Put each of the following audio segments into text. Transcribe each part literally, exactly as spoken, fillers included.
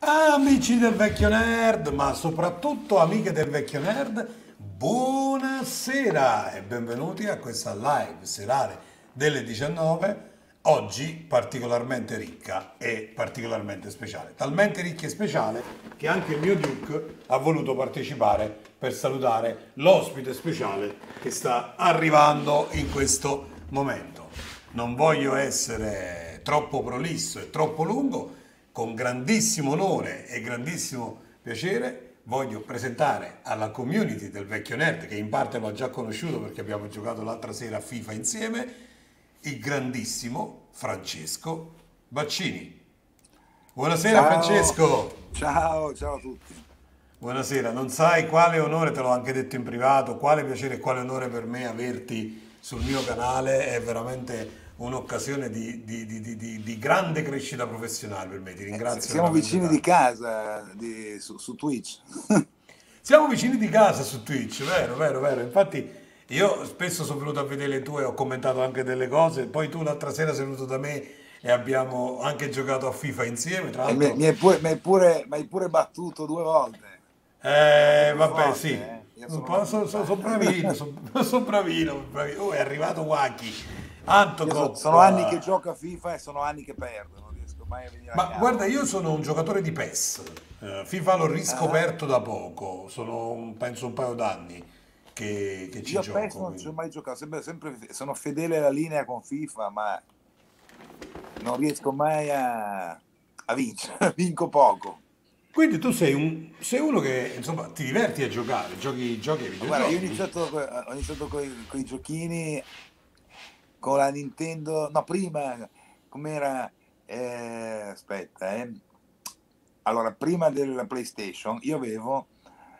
Amici del Vecchio Nerd, ma soprattutto amiche del Vecchio Nerd, buonasera e benvenuti a questa live serale delle diciannove, oggi particolarmente ricca e particolarmente speciale. Talmente ricca e speciale che anche il mio Duke ha voluto partecipare per salutare l'ospite speciale che sta arrivando in questo momento. Non voglio essere troppo prolisso e troppo lungo. Con grandissimo onore e grandissimo piacere voglio presentare alla community del Vecchio Nerd, che in parte l'ho già conosciuto perché abbiamo giocato l'altra sera a FIFA insieme, il grandissimo Francesco Baccini. Buonasera Ciao, Francesco. ciao, ciao a tutti. Buonasera, non sai quale onore, te l'ho anche detto in privato, quale piacere e quale onore per me averti sul mio canale, è veramente un'occasione di, di- di- di- di- di grande crescita professionale per me, ti Eh, s- ringrazio siamo veramente vicini di tanto. casa di- su, su Twitch. Siamo vicini di casa su Twitch, vero, vero, vero. Infatti io spesso sono venuto a vedere le tue, ho commentato anche delle cose, poi tu l'altra sera sei venuto da me e abbiamo anche giocato a FIFA insieme, tra E mi, l'altro. mi hai pure, mi hai pure- mi hai pure battuto due volte. Ero anche Eh, più vabbè, forte, sì, eh? Io un sono po' una sono pippa. bravino, sono bravino, bravino. Oh, è arrivato Wacky, Anto Io so- sono anni che Coppa. gioco a FIFA e sono anni che perdo, non riesco mai a venire a Ma guarda, capo. io sono un giocatore di PES. Eh, FIFA l'ho Ah, riscoperto da poco, sono un- penso un paio d'anni che, che ci io a PES gioco, non ci ho quindi. mai giocato, sempre, sempre- sono fedele alla linea con FIFA, ma non riesco mai a, a vincere, vinco poco. Quindi tu sei, un, sei uno che insomma ti diverti a giocare, giochi, giochi ai Ma guarda, io ho videogiochi. iniziato, co- ho iniziato con i giochini con la Nintendo, no, prima, com'era, eh, aspetta, eh. Allora, prima della PlayStation, io avevo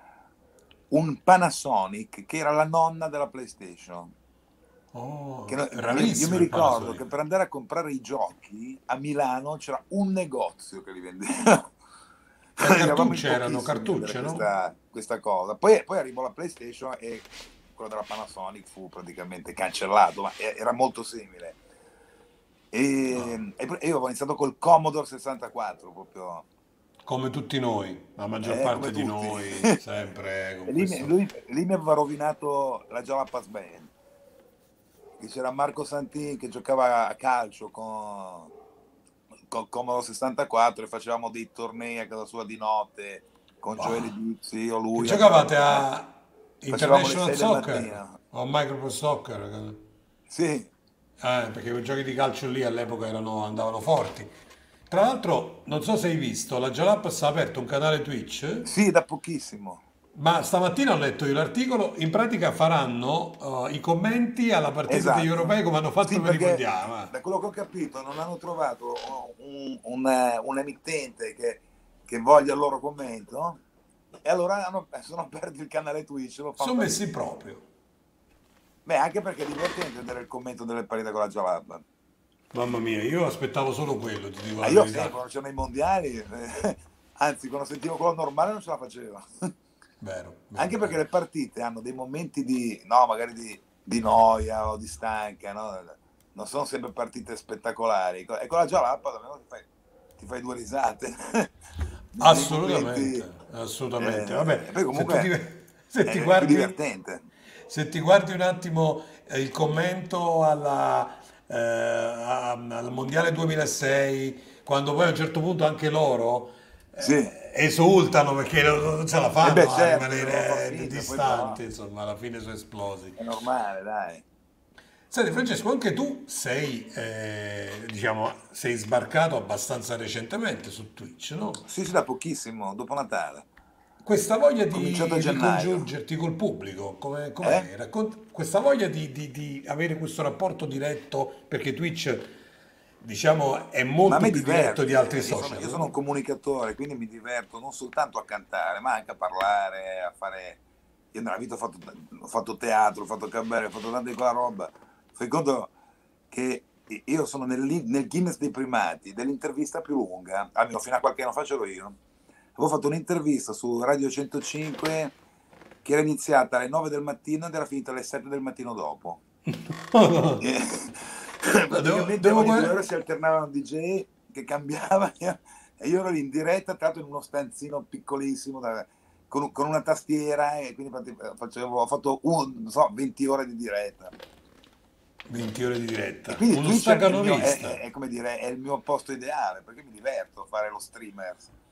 un Panasonic che era la nonna della PlayStation. Che Oh, no- io, io mi rarissimo il ricordo che Panasonic. per andare a comprare i giochi a Milano c'era un negozio che li vendeva. Eh, Eravamo in cartucce erano pochissimi a avere cartucce, no? questa, questa cosa. Poi, poi arrivò la PlayStation e quello della Panasonic fu praticamente cancellato, ma e- era molto simile. Ah, E, e poi- io avevo iniziato col Commodore sessantaquattro, proprio, come tutti noi, la maggior eh, come parte di tutti. noi, sempre con E lì, mi- questo. lui, lì mi aveva rovinato la Jalapas Band. Che c'era Marco Santin che giocava a calcio con, con Commodore sessantaquattro e facevamo dei tornei a casa sua di notte con Joele Ah, Dizzi, io, che lui, giocavate facevamo, eh, a facevamo le International sei del Soccer mattino. o Microsoft Soccer? Sì, Eh, perché quei giochi di calcio lì all'epoca erano, andavano forti. Tra l'altro, non so se hai visto, la Jalapas ha aperto un canale Twitch. sì, da pochissimo. Ma stamattina ho letto io l'articolo, in pratica faranno eh, i commenti alla partita degli Esatto. europei come hanno fatto Sì, per i perché mondiali. Ma da quello che ho capito non hanno trovato un, un, un emittente che, che voglia il loro commento e allora hanno, sono aperti il canale Twitch, lo fanno sono da messi lì. proprio. Beh, anche perché è divertente vedere il commento delle partite con la Jalapa. Mamma mia, io aspettavo solo quello, ti dico Ah, la io sempre, verità. quando c'erano i mondiali, eh, anzi, quando sentivo quello normale non ce la facevo. Vero, Anche vero, perché vero. le partite hanno dei momenti di, no, magari di, di noia o di stanca, no? Non sono sempre partite spettacolari. E con la Jalapa almeno ti fai, ti fai due risate. Di- dei momenti. Assolutamente, assolutamente. eh, Vabbè, e poi se tu ti, comunque se ti è, è più guardi, divertente. se ti guardi un attimo eh, il commento alla, eh, a- al Mondiale duemilasei, quando poi a un certo punto anche loro Sì, eh, esultano perché non, non ce la e beh fanno a certo, devono far rimanere finta, poi però distanti, insomma, alla fine sono esplosi. è normale, dai. Senti Francesco, anche tu sei, eh, diciamo, sei sbarcato abbastanza recentemente su Twitch, no? Sì, sì, da pochissimo, dopo Natale. Questa voglia Ho cominciato a di gennaio. ricongiungerti col pubblico, come, Eh? com'è? Raccont- questa voglia di, di- di avere questo rapporto diretto, perché Twitch, diciamo, è Ma a molto me più diretto di altri diverte, io sono, social, io sono un no? comunicatore, quindi mi diverto non soltanto a cantare, ma anche a parlare, a fare... Io nella vita ho fatto, ho fatto teatro, ho fatto cabaret, ho fatto tanta di quella roba. Fai conto che io sono nel, li- nel Guinness dei primati, dell'intervista più lunga, almeno fino a qualche anno fa c'ero io. Avevo fatto un'intervista su Radio centocinque che era iniziata alle nove del mattino ed era finita alle sette del mattino dopo. No, E devo, praticamente devo ogni due guardare. ore si alternava un D J che cambiava e io ero lì in diretta, tra l'altro in uno stanzino piccolissimo, da- con, con una tastiera, e quindi fate- facevo, ho fatto un, non so, venti ore di diretta. venti ore di E diretta. quindi Uno Twitch è il mio, è, è- staccanovista. è come dire, è il mio posto ideale, perché mi diverto a fare lo streamer.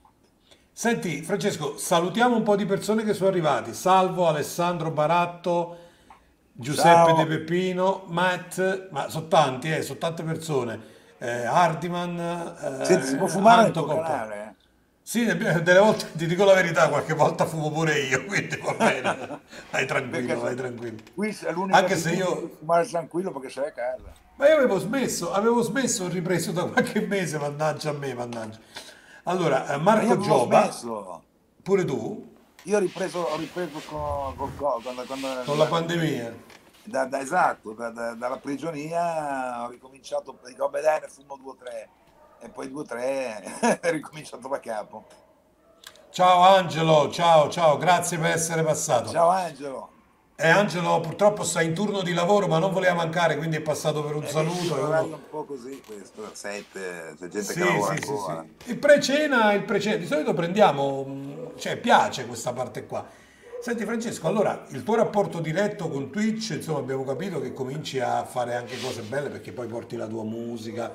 Senti, Francesco, salutiamo un po' di persone che sono arrivati. Salvo, Alessandro Baratto, Giuseppe De Ciao, Peppino, Matt, ma sono tanti, eh, sono tante persone. Eh, Hardiman, senti, si può eh, fumare nel Anto tuo Coppa. canale? Sì, ne- delle volte ti dico la verità, qualche volta fumo pure io, quindi va bene. Vai Perché tranquillo, vai se- tranquillo. qui è l'unica Anche se abitudine di io, fumare tranquillo perché sei a casa. ma io avevo smesso, avevo smesso, ho ripreso da qualche mese, mannaggia a me, mannaggia. Allora, eh, Ma io Marco avevo Giova, smesso. pure tu, Io ho ripreso, ho ripreso con, col co- quando, quando- con la pandemia. da, da- esatto, da- da- dalla prigionia ho ricominciato, dico, vabbè dai, ne fumo due o tre, e poi due o tre è ricominciato da capo. Ciao Angelo, ciao, ciao, grazie per essere passato. Ciao Angelo, E Angelo purtroppo sta in turno di lavoro, ma non voleva mancare, quindi è passato per un e vedi che saluto. È uno... l'orario è un po' così questo, sette, c'è gente che Sì, lavora sì, sì, ancora. sì. Il pre-cena, il pre-cena, di solito prendiamo, mh, cioè piace questa parte qua. Senti Francesco, allora il tuo rapporto diretto con Twitch, insomma abbiamo capito che cominci a fare anche cose belle perché poi porti la tua musica.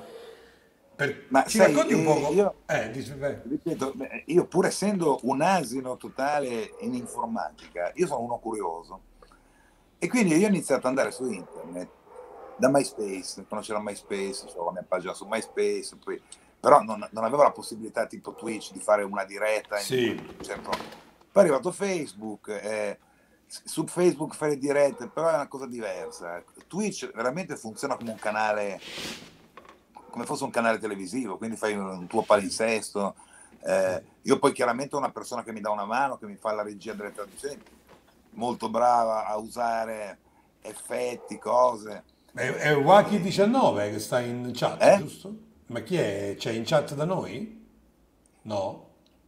Per- Ma Ci sai, racconti un eh, poco? io, Eh, dici, beh. ripeto, beh, io pur essendo un asino totale in informatica, io sono uno curioso. E quindi io ho iniziato ad andare su internet, da MySpace, quando c'era MySpace, c'era la mia pagina su MySpace, poi- però non, non avevo la possibilità tipo Twitch di fare una diretta in Sì, un certo. Poi è arrivato Facebook, eh, s- su Facebook fare dirette, però è una cosa diversa. Twitch veramente funziona come un canale, come fosse un canale televisivo, quindi fai un, un tuo palinsesto. Eh, io poi chiaramente ho una persona che mi dà una mano, che mi fa la regia delle traduzioni, molto brava a usare effetti, cose. è, è Eh, Waki diciannove che sta in chat, eh? giusto? Ma chi è? C'è in chat da noi? No?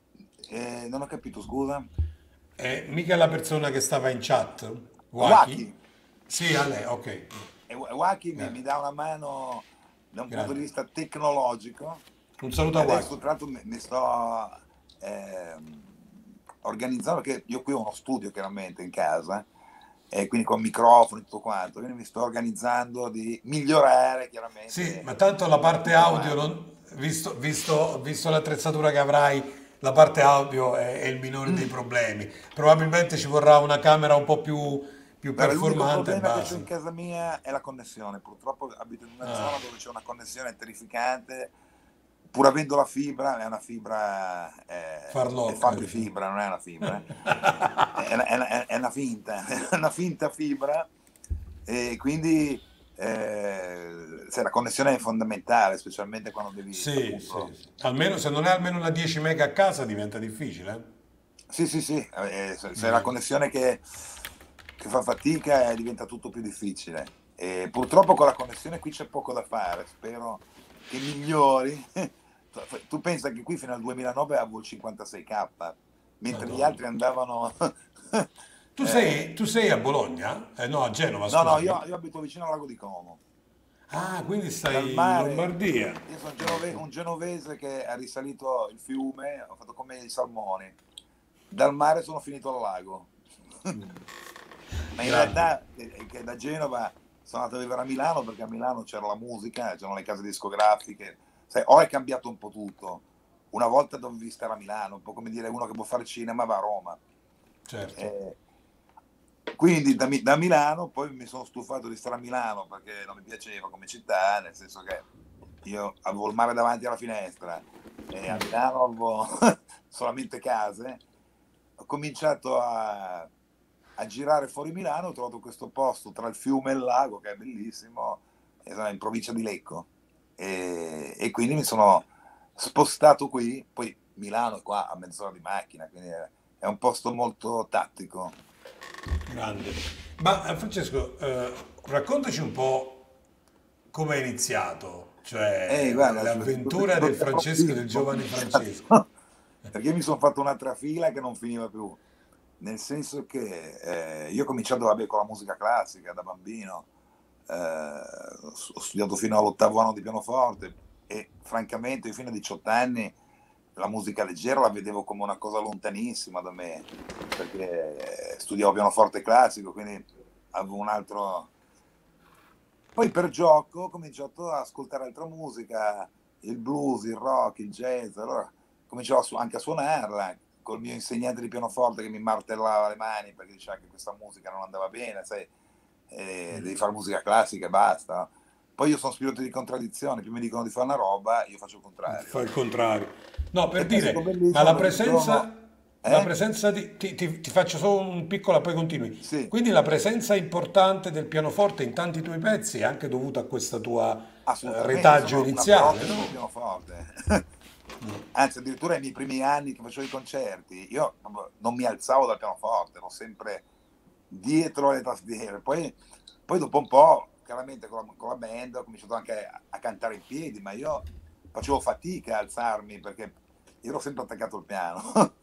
Eh, non ho capito, scusa. È mica la persona che stava in chat? Waki. Waki? Sì, a lei, ok. E Waki mi, Eh, mi dà una mano da un punto di grande. vista tecnologico. Un saluto E a Waki. adesso, tra l'altro, mi, mi sto ehm, organizzando, perché io qui ho uno studio chiaramente in casa, e quindi con microfoni e tutto quanto, quindi mi sto organizzando di migliorare Sì, chiaramente ma tanto la parte tutto audio, quanto. non- visto, visto- visto l'attrezzatura che avrai, la parte audio è, è il minore dei Mm. problemi. Probabilmente ci vorrà una camera un po' più, più Guarda, l'unico performante e problema che ho in basta. casa mia è la connessione. Purtroppo abito in una Ah, zona dove c'è una connessione terrificante, pur avendo la fibra, è una fibra, eh, è farlocca, Fabri diciamo. Fibra, non è una fibra, eh. È, una, è una- è una finta, è una finta fibra, e quindi eh, se la connessione è fondamentale, specialmente quando devi Sì, sì, appunto. sì. Almeno se non hai almeno una dieci mega a casa diventa difficile. Eh? Sì, sì, sì, eh, se, se la Diventa. connessione che, che fa fatica, eh, diventa tutto più difficile. E purtroppo con la connessione qui c'è poco da fare, spero che migliori. Tu pensa che qui fino al duemilanove avevo il cinquantasei K, mentre gli Madonna. altri andavano. Tu sei, eh, tu sei a Bologna? Eh, no, a Genova, no, no, io, scusami. io abito vicino al lago di Como. Ah, quindi Dal stai in mare, Lombardia. io sono genove- un genovese che ha risalito il fiume, ho fatto come i salmoni. Dal mare sono finito al lago. Ma in Grande. realtà eh, che da Genova sono andato a vivere a Milano, perché a Milano c'era la musica, c'erano le case discografiche. Sai, ora è cambiato un po' tutto. Una volta dovevi stare a Milano, un po' come dire uno che può fare cinema va a Roma. Certo. Eh, quindi da, Mi- da Milano poi mi sono stufato di stare a Milano perché non mi piaceva come città, nel senso che io avevo il mare davanti alla finestra e a Milano avevo solamente case. Ho cominciato a, a girare fuori Milano, ho trovato questo posto tra il fiume e il lago che è bellissimo, è in provincia di Lecco, e, e quindi mi sono spostato qui. Poi Milano è qua a mezz'ora di macchina, quindi è, è un posto molto tattico. Grande. Ma eh, Francesco, eh, raccontaci un po' come è iniziato, Eh, cioè guarda, l'avventura del Francesco, del troppo, giovane Francesco. perché mi sono fatto una trafila che non finiva più, nel senso che eh, io ho cominciato vabbè, con la musica classica da bambino, eh, ho studiato fino all'ottavo anno di pianoforte e francamente io fino a diciotto anni la musica leggera la vedevo come una cosa lontanissima da me, perché studiavo pianoforte classico, quindi avevo un altro... Poi per gioco ho cominciato ad ascoltare altra musica, il blues, il rock, il jazz, allora cominciavo a su- anche a suonarla col mio insegnante di pianoforte che mi martellava le mani perché diceva che questa musica non andava bene, sai, eh, devi fare musica classica e basta. No? Poi io sono spirito di contraddizione, più mi dicono di fare una roba, io faccio il Fa contrario. il contrario. No, E per poi è stato dire, ma bellissimo la perché un giorno... presenza, la Eh? presenza di... Ti, ti- ti faccio solo un piccolo, poi continui. Sì, Quindi la presenza importante del pianoforte in tanti tuoi pezzi è anche dovuta a questo tuo eh, assolutamente, io retaggio sono una iniziale, protesi no? del pianoforte. Anzi, addirittura ai miei primi anni che facevo i concerti, io non mi alzavo dal pianoforte, ero sempre dietro le tastiere. Poi, poi dopo un po', chiaramente con la, con la band, ho cominciato anche a, a cantare in piedi, ma io facevo fatica a alzarmi perché io ero sempre attaccato al piano.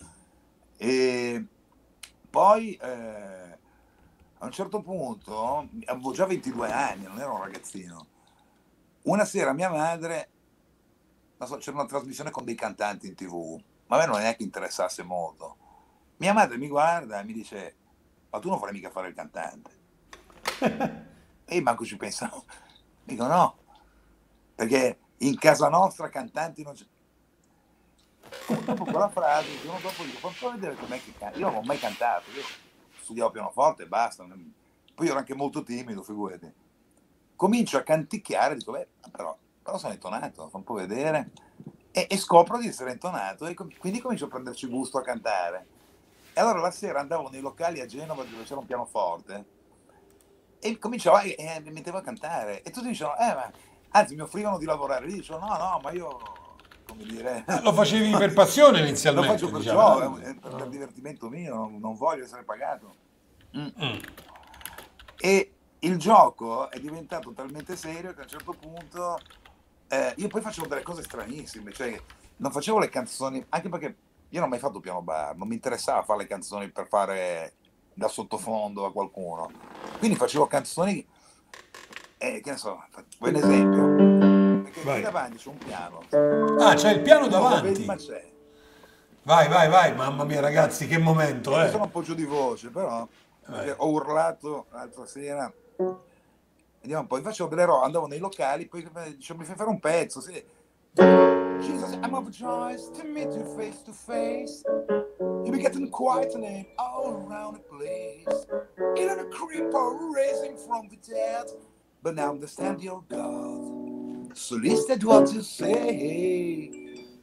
E poi eh, a un certo punto, avevo già ventidue anni, non ero un ragazzino. Una sera mia madre, non so, c'era una trasmissione con dei cantanti in tv, ma a me non è che interessasse molto. Mia madre mi guarda e mi dice, ma tu non vorrai mica fare il cantante? E io manco ci pensavo. Dico no, perché in casa nostra cantanti non c'è. Comunque dopo quella frase, il giorno dopo dico, fammi vedere com'è che canta. Io non ho mai cantato, io studiavo pianoforte e basta. Poi ero anche molto timido, figurati. Comincio a canticchiare, dico, beh, però, però sono intonato, fa un po' vedere. E, e scopro di essere intonato e com- quindi comincio a prenderci gusto a cantare. E allora la sera andavo nei locali a Genova dove c'era un pianoforte e cominciavo e, e mi mettevo a cantare. E tutti dicevano, eh, ma anzi mi offrivano di lavorare lì, dicevo, no, no, ma io, come dire, Ah, lo facevi per passione lo faccio inizialmente, per diciamo. ciò, Ah. è per, per divertimento mio, non, non voglio essere pagato. Mm. Mm. E il gioco è diventato talmente serio che a un certo punto eh, io poi facevo delle cose stranissime, cioè non facevo le canzoni, anche perché io non ho mai fatto piano bar, non mi interessava fare le canzoni per fare da sottofondo a qualcuno. Quindi facevo canzoni, eh, che ne so, vuoi un esempio? Perché qui Vai. davanti c'è un piano, Ah, c'è il piano tu non lo vedi ma davanti. c'è. Vai, vai, vai. Mamma mia, ragazzi, che momento, E che eh. sono un po' giù di voce, però, perché Vai. ho urlato l'altra sera. Vediamo un po', facevo delle robe, andavo nei locali, poi dicevo, mi fai fare un pezzo, sì. Jesus, I'm overjoyed to meet you face to face. You be getting quite a name all around the place. Even a creeper raising from the dead. But now understand your God. So listen to what you say.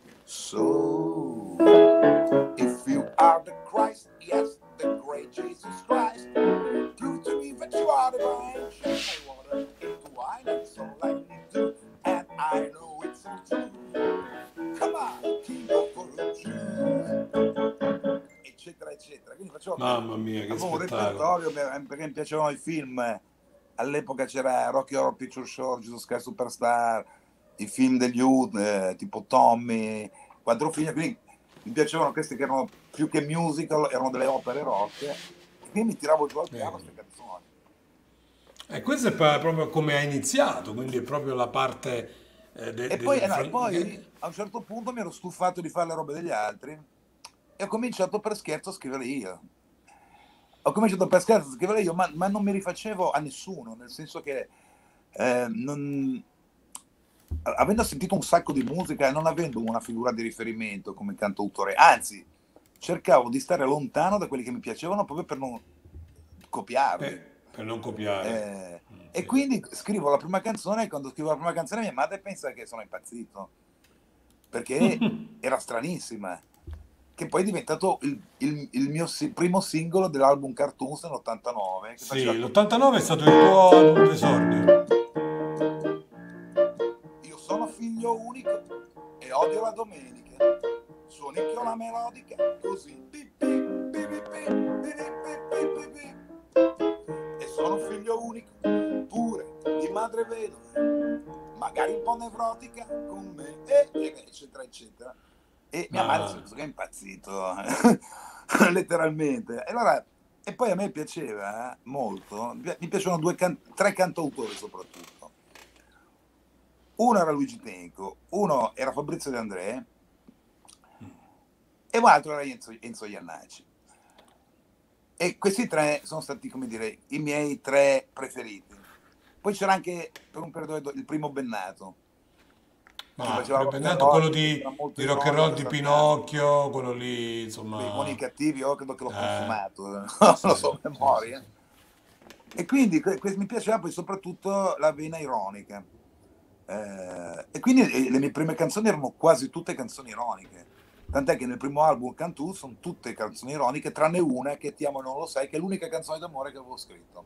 So, if you are the Christ, yes, the great Jesus Christ, prove to me that you are divine. Shake my water into wine, that's all I need to, and I know it's true. Come on, King of the Jews, eccetera, eccetera. Quindi facevo, Mamma mia, che avevo un spettacolo. repertorio perché mi piacevano i film. All'epoca c'era Rocky Horror Picture Show, Jesus Christ Superstar, i film degli U, eh, tipo Tommy, quattro film, quindi mi piacevano questi che erano più che musical, erano delle opere rock, e quindi mi tiravo giù al piano Bene. queste canzoni. E questo è pa- proprio come hai iniziato, quindi è proprio la parte eh, de- E poi, del... eh no, e fran- poi che- a un certo punto mi ero stufato di fare le robe degli altri e ho cominciato per scherzo a scrivere io. Ho cominciato per scherzo a scrivere io, ma, ma non mi rifacevo a nessuno, nel senso che eh, non, avendo sentito un sacco di musica e non avendo una figura di riferimento come cantautore, anzi, cercavo di stare lontano da quelli che mi piacevano proprio per non copiarli. per, per non copiare. Eh, Mm, e sì. quindi scrivo la prima canzone e quando scrivo la prima canzone mia madre pensa che sono impazzito, perché era stranissima, che poi è diventato il, il- il mio si- primo singolo dell'album Cartoons nell'ottantanove, che faceva Sì, così. l'ottantanove è stato il tuo album d'esordio. Io sono figlio unico e odio la domenica. Suonicchio la melodica così. Pi, pi, pi, pi, pi, pi, pi, pi, pi, pi. E sono figlio unico pure di madre vedova, magari un po' nevrotica con me, e, e- eccetera, eccetera. E mia madre si è Ma penso che è impazzito, letteralmente. E, allora, e poi a me piaceva eh, molto, mi pi- mi piacevano due can- tre cantautori soprattutto. Uno era Luigi Tenco, uno era Fabrizio De André e l'altro era Enzo, Enzo Iannacci. E questi tre sono stati, come dire, i miei tre preferiti. Poi c'era anche, per un periodo, il Primo Bennato. Ma Bennato, quello di, di Rock and Roll di Pinocchio, quello lì, insomma... I buoni e cattivi, io credo che l'ho eh, consumato, non sì, lo so a memoria. sì, sì. E quindi mi piaceva poi soprattutto la vena ironica. Eh, e quindi le mie prime canzoni erano quasi tutte canzoni ironiche. Tant'è che nel primo album Cantù sono tutte canzoni ironiche, tranne una che Ti amo e non lo sai, che è l'unica canzone d'amore che avevo scritto.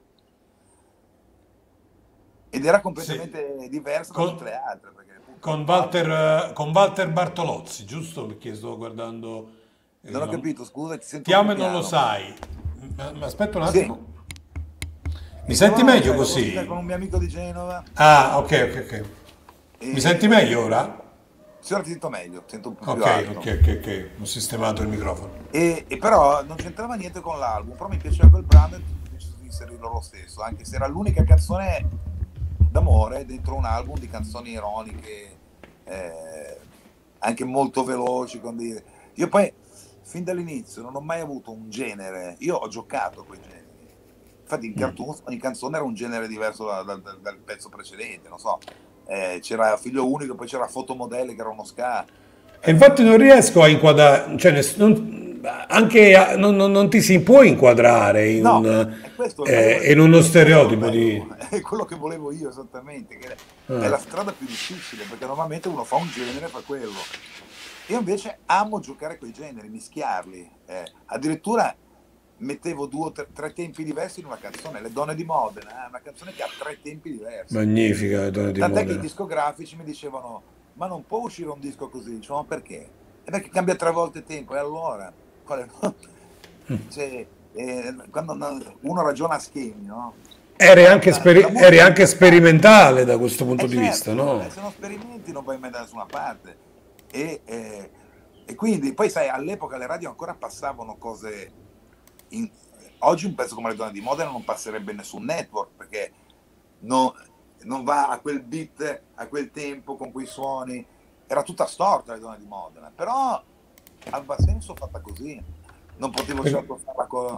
Ed era completamente sì. diversa da tutte le altre. Perché, appunto, con, Walter, con Walter Bartolozzi, giusto? Perché sto guardando... Eh, non ho capito, scusa, ti sento Ti amo e non lo sai. Ma, ma aspetta un attimo. Sì. Mi senti meglio così? Con un mio amico di Genova. Ah, ok, ok, ok. E... Mi senti meglio ora? Sì, ora ti sento meglio, ti sento un po' okay, più alto. Ok, ok, ok, ho sistemato il microfono. E, e però non c'entrava niente con l'album, però mi piaceva quel brano e ho deciso di inserirlo lo stesso, anche se era l'unica canzone d'amore dentro un album di canzoni ironiche, eh, anche molto veloci. Con dei... Io poi, fin dall'inizio, non ho mai avuto un genere, io ho giocato con i generi. Infatti in cartoon ogni canzone era un genere diverso da, da, da, dal pezzo precedente, non so. Eh, c'era Figlio Unico, poi c'era Fotomodelle che era uno ska. E infatti non riesco a inquadrare, cioè non, anche a, non, non, non ti si può inquadrare in, no, un, è questo, eh, in uno stereotipo di... È quello che volevo io esattamente, che è la strada più difficile, perché normalmente uno fa un genere e fa quello. Io invece amo giocare con i generi, mischiarli. Eh, addirittura mettevo due o tre, tre tempi diversi in una canzone. Le donne di Modena è una canzone che ha tre tempi diversi. Magnifica, Le donne di Tant'è Modena. che i discografici mi dicevano: ma non può uscire un disco così? Dicevo: ma perché? E perché cambia tre volte tempo. E allora? Qual è? Cioè, eh, quando uno ragiona a schemi, no? Eri anche, speri- eri anche sperimentale da questo punto eh di certo, vista, no? Se non sperimenti non vai mai da nessuna parte. E, eh, e quindi, poi sai, all'epoca le radio ancora passavano cose... In... Oggi un pezzo come Le donne di Modena non passerebbe nessun network, perché no, non va a quel beat, a quel tempo, con quei suoni. Era tutta storta Le donne di Modena, però aveva senso fatta così. Non potevo certo farla con,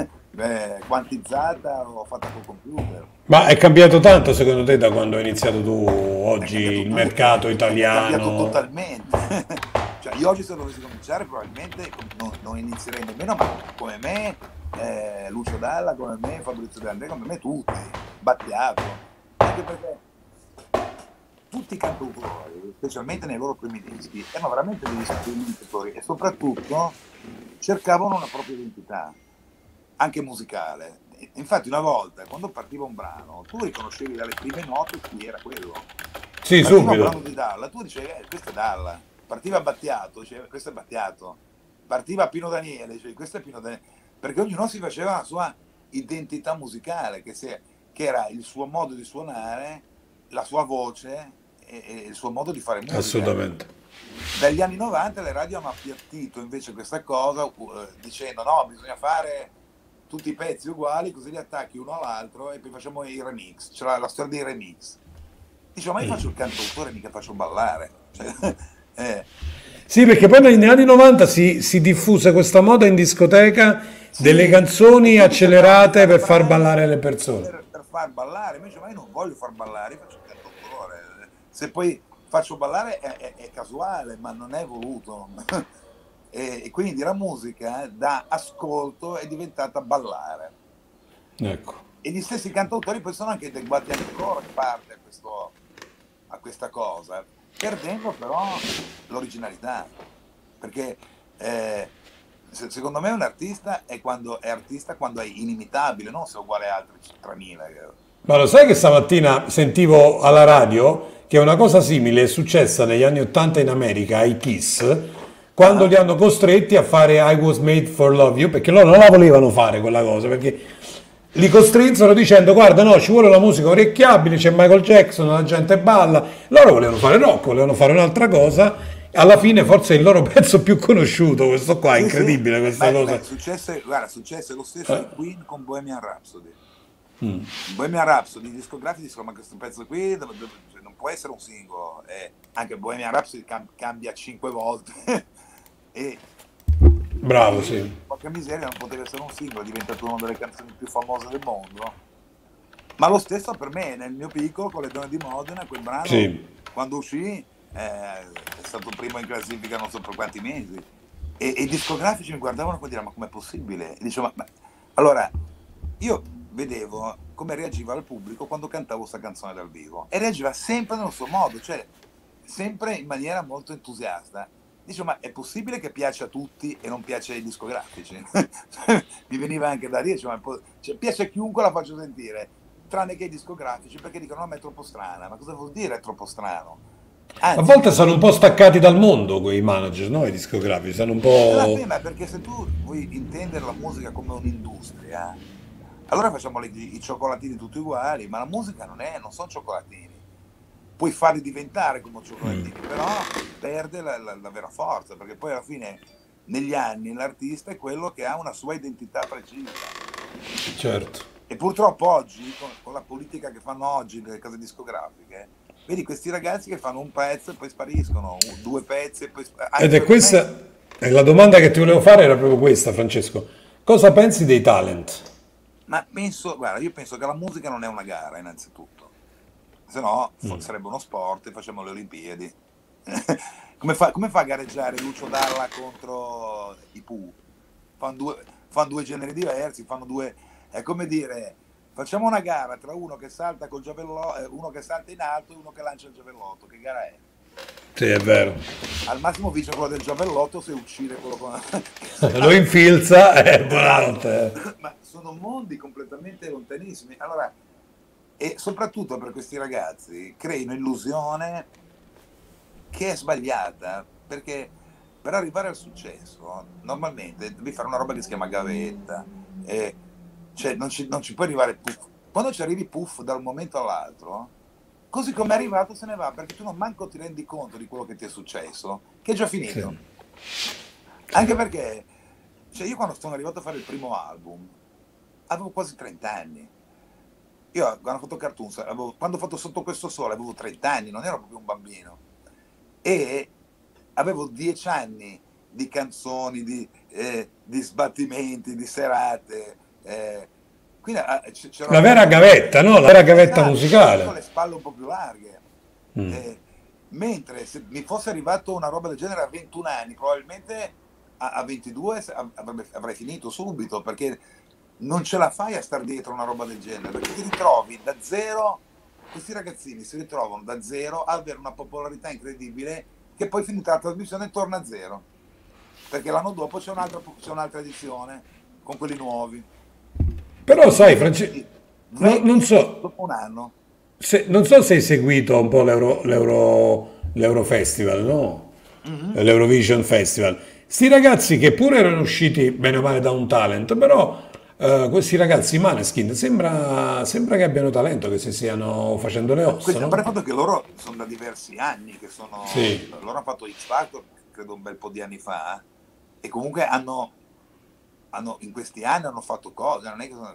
eh, quantizzata o fatta col computer. Ma è cambiato tanto secondo te da quando hai iniziato tu oggi il tutto, mercato italiano? È cambiato totalmente. Cioè, io oggi se dovessi cominciare probabilmente non, non inizierei nemmeno, ma come me, eh, Lucio Dalla, come me, Fabrizio De André, come me tutti, Battiato. Anche perché tutti i cantautori, specialmente nei loro primi dischi, erano veramente degli sperimentatori e soprattutto cercavano una propria identità, anche musicale. Infatti una volta, quando partiva un brano, tu riconoscevi dalle prime note chi era quello. Sì, partiva subito. un brano di Dalla, tu dicevi, eh, questo è Dalla. Partiva Battiato, dicevi, questo è Battiato. Partiva Pino Daniele, dicevi, questo è Pino Daniele. Perché ognuno si faceva la sua identità musicale, che, se, che era il suo modo di suonare, la sua voce e, e il suo modo di fare musica. Assolutamente. Dagli anni novanta le radio hanno appiattito invece questa cosa, uh, dicendo no, bisogna fare tutti i pezzi uguali, così li attacchi uno all'altro e poi facciamo i remix. C'era la storia dei remix. Dicevo, ma io faccio il cantautore, mica faccio ballare. Cioè, eh. Sì, perché poi negli anni novanta si, si diffuse questa moda in discoteca sì, delle canzoni accelerate per far ballare le persone. Per, per far ballare, invece ma io non voglio far ballare, io faccio il cantautore. Se poi faccio ballare è, è, è casuale, ma non è voluto. e, e quindi la musica eh, da ascolto è diventata ballare. Ecco. E gli stessi cantautori poi sono anche adeguati anche loro in parte a, questo, a questa cosa, perdendo però l'originalità. Perché eh, se, secondo me un artista è, quando, è artista quando è inimitabile, non se è uguale a altri tremila. Ma lo sai che stamattina sentivo alla radio che una cosa simile è successa negli anni ottanta in America ai Kiss, quando li hanno costretti a fare I Was Made for Love You, perché loro non la volevano fare quella cosa, perché li costrinsero dicendo guarda no, ci vuole la musica orecchiabile, c'è Michael Jackson, la gente balla, loro volevano fare rock, volevano fare un'altra cosa, alla fine forse è il loro pezzo più conosciuto, questo qua, è incredibile sì, questa beh, cosa. Beh, successe, guarda, successe lo stesso ai Queen con Bohemian Rhapsody. Mm. Bohemian Rhapsody, i discografici dicono ma questo pezzo qui dove, dove, non può essere un singolo, eh, anche Bohemian Rhapsody cam- cambia cinque volte e Bravo, sì. Porca miseria, non poteva essere un singolo, è diventato una delle canzoni più famose del mondo. Ma lo stesso per me, nel mio piccolo, con le donne di Modena, quel brano, Sì. quando uscì, eh, è stato primo in classifica non so per quanti mesi. E, e i discografici mi guardavano e dicevano, ma com'è possibile? E dicevo, ma, ma... Allora, io vedevo come reagiva il pubblico quando cantavo questa canzone dal vivo. E reagiva sempre nel suo modo, cioè sempre in maniera molto entusiasta. Dicevo, ma è possibile che piace a tutti e non piace ai discografici? Mi veniva anche da dire, cioè, ma po- cioè, piace a chiunque la faccio sentire, tranne che ai discografici, perché dicono, no, ma è troppo strana. Ma cosa vuol dire è troppo strano? A Anzi, volte sono un po' staccati dal mondo quei manager, no? I discografici, sono un è una po'... pena perché se tu vuoi intendere la musica come un'industria, allora facciamo le- i cioccolatini tutti uguali, ma la musica non è, non sono cioccolatini. Puoi farli diventare come Mm, cioccolatini, però perde la, la- la vera forza, perché poi alla fine, negli anni, l'artista è quello che ha una sua identità precisa. certo. E purtroppo oggi, con, con la politica che fanno oggi le case discografiche, vedi questi ragazzi che fanno un pezzo e poi spariscono, un- due pezzi e poi sp- Ed anche è perché a me, questa, e la domanda che ti volevo fare era proprio questa, Francesco. Cosa pensi dei talent? ma penso, guarda, io penso che la musica non è una gara, innanzitutto, se no fo- sarebbe uno sport e facciamo le Olimpiadi. Come fa, come fa a gareggiare Lucio Dalla contro i Pooh? Fanno due, fanno due generi diversi, fanno due... È come dire, facciamo una gara tra uno che salta col giavellotto, uno che salta in alto e uno che lancia il giavellotto. Che gara è? Sì, è vero. Al massimo vince quello del giavellotto se uccide quello con... che Lo salta. infilza e buonanotte. Esatto. Ma sono mondi completamente lontanissimi. Allora, e soprattutto per questi ragazzi creino illusione che è sbagliata, perché per arrivare al successo normalmente devi fare una roba che si chiama gavetta, e cioè non ci, non ci puoi arrivare puff. Quando ci arrivi puff da un momento all'altro, così come è arrivato se ne va, perché tu non manco ti rendi conto di quello che ti è successo, che è già Sì. finito. Anche perché, cioè, io quando sono arrivato a fare il primo album avevo quasi trenta anni. Io quando ho fatto Cartoons, avevo, quando ho fatto Sotto questo sole avevo trenta anni, non ero proprio un bambino. E avevo dieci anni di canzoni, di, eh, di sbattimenti, di serate. eh, quindi eh, c- c'ero La vera arrivato, gavetta, no? La vera gavetta esatto, ero arrivato con le musicale. spalle un po' più larghe. Eh, mentre se mi fosse arrivato una roba del genere a ventuno anni, probabilmente a, a ventidue se- avrebbe- avrei finito subito, perché non ce la fai a star dietro una roba del genere, perché ti ritrovi da zero, questi ragazzini si ritrovano da zero a avere una popolarità incredibile che poi finita la trasmissione torna a zero, perché l'anno dopo c'è un'altra, c'è un'altra edizione con quelli nuovi e Però quindi tu sai, li Francesco, vedi non vecchi so, dopo un anno. se, non so se hai seguito un po' l'Euro, l'Euro, l'Eurofestival, no? Mhm. L'Eurovision Festival. Sti ragazzi che pure erano usciti bene o male da un talent, però eh, questi ragazzi Maneskin sembra, sembra che abbiano talento, che si stiano facendo le ossa, Questo, a parte il no? fatto che loro sono da diversi anni, che sono, Sì. loro hanno fatto X Factor, credo un bel po' di anni fa, e comunque hanno, hanno in questi anni hanno fatto cose, non è che sono...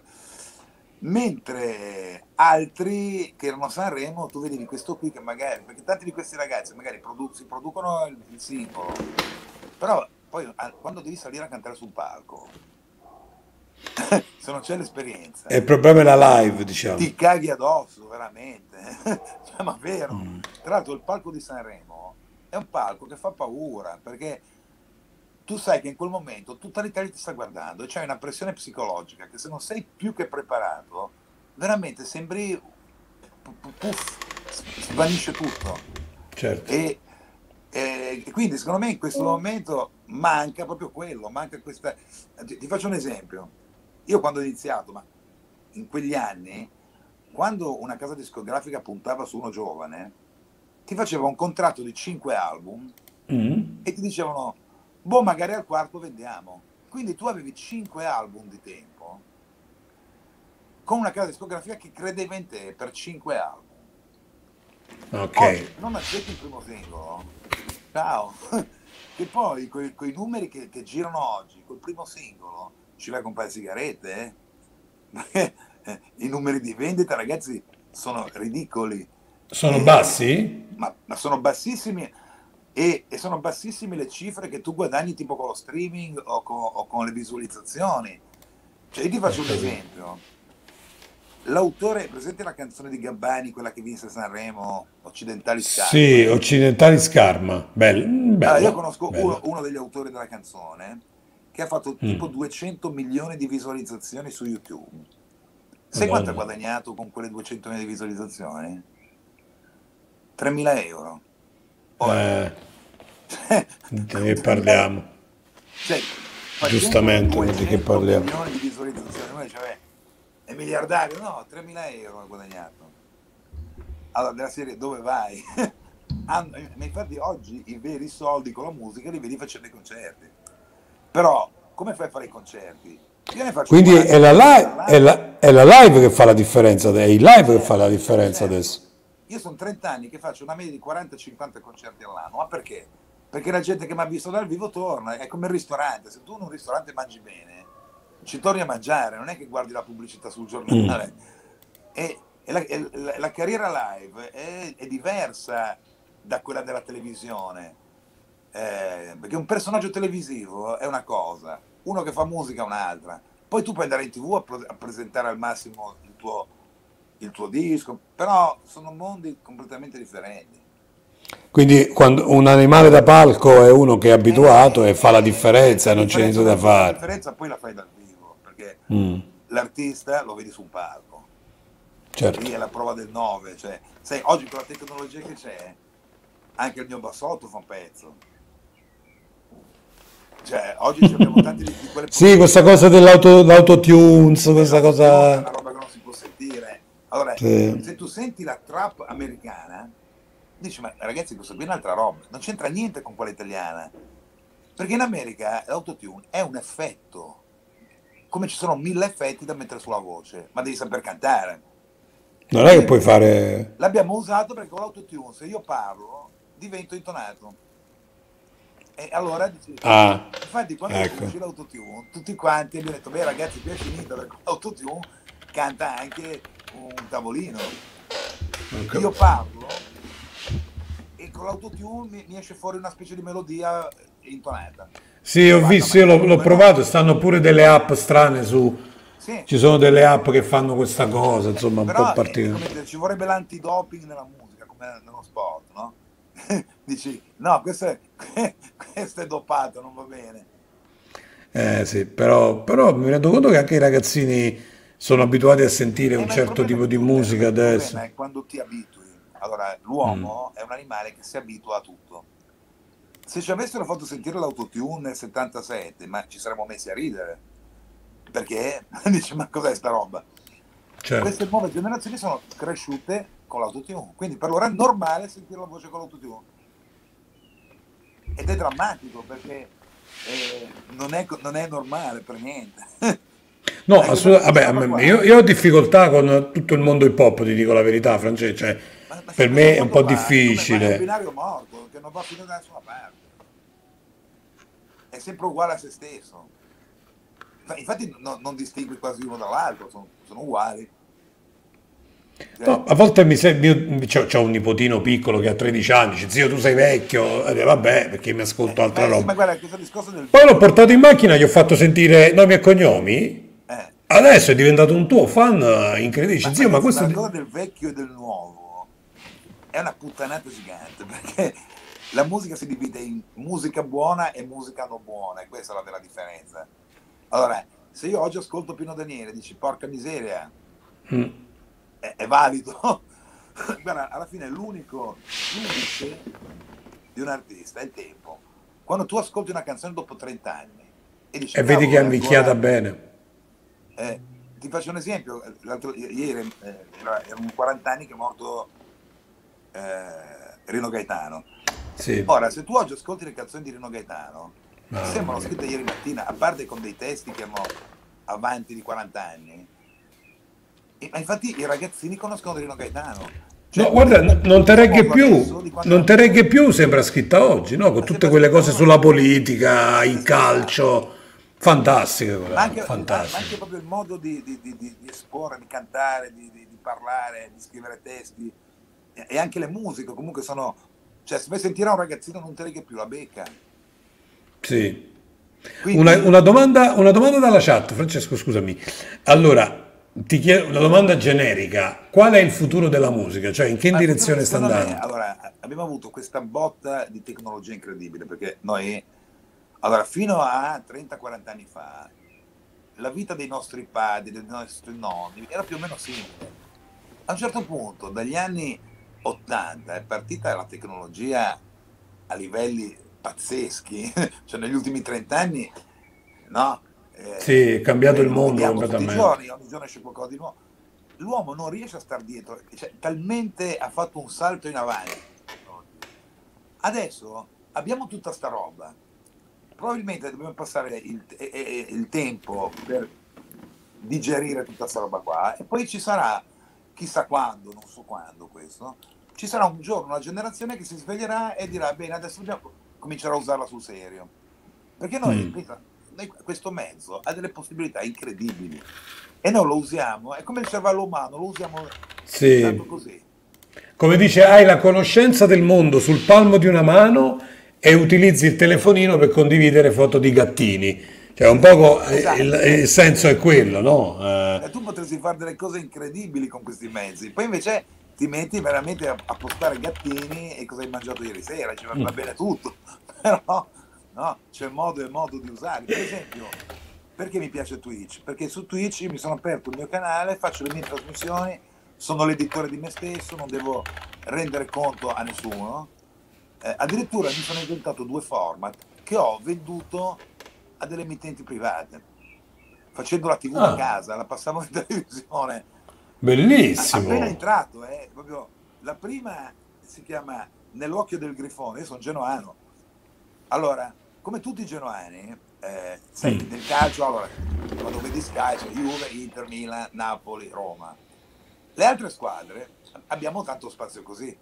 Mentre altri che erano a Sanremo, tu vedevi questo qui che magari, perché tanti di questi ragazzi magari produ- si producono il, il singolo, però poi a- quando devi salire a cantare sul palco, se non c'è l'esperienza, È proprio la live, diciamo. ti caghi addosso, veramente. Cioè, ma vero. Tra l'altro il palco di Sanremo è un palco che fa paura, perché tu sai che in quel momento tutta l'Italia ti sta guardando e c'è una pressione psicologica che se non sei più che preparato, veramente sembri puff, svanisce tutto. Certo. E, e quindi secondo me in questo momento manca proprio quello, manca questa... Ti, ti faccio un esempio. Io quando ho iniziato, ma in quegli anni, quando una casa discografica puntava su uno giovane, ti faceva un contratto di cinque album Mm. e ti dicevano, boh, magari al quarto vendiamo. Quindi tu avevi cinque album di tempo con una casa discografica che credeva in te per cinque album. Ok. Oggi se non accetti il primo singolo, ciao. Che poi coi, coi numeri che, che girano oggi, col primo singolo, ci vai a comprare sigarette, eh? Perché eh, i numeri di vendita, ragazzi, sono ridicoli. Sono E- bassi? ma, ma sono bassissimi. e, e sono bassissime le cifre che tu guadagni tipo con lo streaming o con, o con le visualizzazioni. Cioè io ti Ho faccio un capito. esempio. L'autore, è presente la canzone di Gabbani, quella che vinse Sanremo, Occidentali Sì, Scarpa? occidentali Scarma, Bell- Allora, io bella, conosco uno, bella. uno degli autori della canzone che ha fatto Mm, tipo duecento milioni di visualizzazioni su YouTube. Sai quanto ha Madonna. guadagnato con quelle duecento milioni di visualizzazioni? tremila euro. Ora, Eh, cioè, di con che tremila euro, parliamo? cioè, facendo Giustamente, ma di che duecento parliamo? milioni di visualizzazioni, uno dice, "Beh, è miliardario?" No, tremila euro ha guadagnato. Allora, della serie, dove vai? Hanno- ma infatti oggi i veri soldi con la musica li vedi facendo i concerti. Però, come fai a fare i concerti? Io ne faccio Quindi è quaranta la, cinquanta live, è, all'anno. la, è la live che fa la differenza, è il live che fa la Certo, differenza certo. adesso. Io sono trenta anni che faccio una media di quaranta cinquanta concerti all'anno. Ma perché? Perché la gente che mi ha visto dal vivo torna. È come il ristorante. Se tu in un ristorante mangi bene, ci torni a mangiare. Non è che guardi la pubblicità sul Mm. giornale. E, e la, e la- la carriera live è, è diversa da quella della televisione. Eh, perché un personaggio televisivo è una cosa, uno che fa musica è un'altra. Poi tu puoi andare in tv a, pro- a presentare al massimo il tuo, il tuo disco, però sono mondi completamente differenti. Quindi quando un animale da palco è uno che è abituato Eh, e fa la eh, differenza la e non c'è differenza, niente da la, la fare. differenza poi la fai dal vivo, perché Mm, l'artista lo vedi su un palco, certo. lì è la prova del nove, cioè, sai, oggi con la tecnologia che c'è, anche il mio bassotto fa un pezzo. Cioè, oggi ci abbiamo tante di, di quelle Sì, questa possibilità. cosa dell'auto, l'autotunes, E questa l'autotune è una cosa... roba che non si può sentire. Allora, Sì. se tu senti la trap americana, dici, ma ragazzi, questa qui è un'altra roba. Non c'entra niente con quella italiana. Perché in America l'autotune è un effetto. Come ci sono mille effetti da mettere sulla voce, ma devi saper cantare. Non è che Qui puoi fare... l'abbiamo usato perché con l'autotune, se io parlo, divento intonato. E allora dici, Ah, infatti quando ecco. uscì l'autotune, tutti quanti abbiamo detto, beh ragazzi, qui è finita, perché l'autotune canta anche un tavolino. Ok. Io parlo e con l'autotune mi, mi esce fuori una specie di melodia intonata, Sì, ho fatta visto, io magari l'ho l'ho due note. provato, stanno pure delle app strane su... Sì, Ci sono delle app che fanno questa cosa, eh, insomma, un po' però è, è come particolare. dire, ci vorrebbe l'antidoping nella musica, come nello sport, no? Dici, no, questo è, questo è dopato, non va bene. Eh sì, però, però mi rendo conto che anche i ragazzini sono abituati a sentire Eh, un ma il certo problema è tipo che di tu, eh, musica il problema adesso. è quando ti abitui. Allora, l'uomo è un animale che si abitua a tutto. Se ci avessero fatto sentire l'autotune nel settantasette, ma ci saremmo messi a ridere. Perché dici, ma cos'è sta roba? Certo. Queste nuove generazioni sono cresciute con l'autotune, quindi per loro è normale sentire la voce con l'autotune. Ed è drammatico perché eh, non, è, non è normale per niente. No, È questa, assolutamente. questa Vabbè, a roba me- qua. io, io ho difficoltà con tutto il mondo hip hop, ti dico la verità, Francesco. Cioè, Ma, ma sì, per questo me è un mondo po' qua è come è un difficile. binario morto che non va a finire da nessuna parte, è sempre uguale a se stesso. Infatti no- non distingui quasi uno dall'altro, sono, sono uguali. Cioè, No, a volte mi sembra. C'ho, c'ho un nipotino piccolo che ha tredici anni, dice, zio, tu sei vecchio. E dico, vabbè, perché mi ascolto eh, altra ma, sì, roba. ma guarda, questo discorso del Poi l'ho vecchio, portato in macchina, gli ho fatto sentire nomi e cognomi. eh, Adesso è diventato un tuo fan eh, incredibile. ma Dice, zio, ma ragazzi, ma questo. la cosa del vecchio e del nuovo è una puttanata gigante, perché la musica si divide in musica buona e musica non buona, e questa è la vera differenza. Allora, se io oggi ascolto Pino Daniele, dici porca miseria, è, è valido. Guarda, alla fine l'unico giudice di un artista è il tempo. Quando tu ascolti una canzone dopo trenta anni e dici E vedi che cavolo, è è invecchiata ancora. bene. Eh, ti faccio un esempio, l'altro, ieri eh, era- erano quaranta anni che è morto eh, Rino Gaetano. Sì, Ora, se tu oggi ascolti le canzoni di Rino Gaetano, ti mamma sembrano mia. scritte ieri mattina, a parte con dei testi che hanno avanti di quaranta anni, e- ma infatti i ragazzini conoscono Rino Gaetano. No, Cioè, un guarda, Rino n- Gaetano non te più regge famoso più, adesso di quando era non te prima. regge più, sembra scritta oggi, no? Con Ma tutte sembra quelle scritta cose sulla oggi. politica, Ma il stai scherzando? calcio. Fantastiche Ma quelle, anche, ma anche fantastiche. proprio il modo di, di- di- di- di esporre, di cantare, di, di- di parlare, di scrivere testi, e e anche le musiche comunque sono Cioè, se vai a sentire a un ragazzino non te leghe più la becca. Sì. Una, Quindi, una domanda, una domanda dalla chat, Francesco, scusami. Allora, ti chiedo una domanda generica. Qual è il futuro della musica? Cioè, in che ma il futuro, direzione sta secondo me, andando? allora, abbiamo avuto questa botta di tecnologia incredibile, perché noi, allora, fino a trenta quaranta anni fa, la vita dei nostri padri, dei nostri nonni, era più o meno simile. A un certo punto, dagli anni ottanta, è partita la tecnologia a livelli pazzeschi, cioè negli ultimi trenta anni, no? Sì, è Eh, cambiato il vedi, lo mondo vediamo tutti i completamente. giorni, ogni giorno esce qualcosa di nuovo. L'uomo non riesce a star dietro, cioè, talmente ha fatto un salto in avanti con questa tecnologia. Adesso abbiamo tutta sta roba, probabilmente dobbiamo passare il, eh, eh, il tempo per digerire tutta questa roba qua e poi ci sarà, chissà quando, non so quando questo, ci sarà un giorno una generazione che si sveglierà e dirà bene, adesso dobbiamo cominciare a usarla sul serio, perché noi, Mm. pensa, noi questo mezzo ha delle possibilità incredibili e noi lo usiamo, è come il cervello umano, lo usiamo tanto Sì. così. Come dice, hai la conoscenza del mondo sul palmo di una mano e utilizzi il telefonino per condividere foto di gattini. Cioè, un poco eh, il, Esatto. il senso è quello, no? Eh, Cioè, tu potresti fare delle cose incredibili con questi mezzi, poi invece ti metti veramente a, a postare gattini e cosa hai mangiato ieri sera, ci va, va bene tutto, però no, c'è modo e modo di usarli. Per esempio, perché mi piace Twitch? Perché su Twitch mi sono aperto il mio canale, faccio le mie trasmissioni, sono l'editore di me stesso, non devo rendere conto a nessuno. Eh, addirittura mi sono inventato due format che ho venduto a delle emittenti private, facendo la tivù da ah, casa, la passavo in televisione. A- appena bellissimo. entrato, eh, proprio, la prima si chiama Nell'occhio del grifone, io sono genuano. Allora, come tutti i genuani, eh, sai, Mm. nel calcio, allora, quando vedi Sky, c'è Juve, Inter, Milan, Napoli, Roma. Le altre squadre abbiamo tanto spazio così.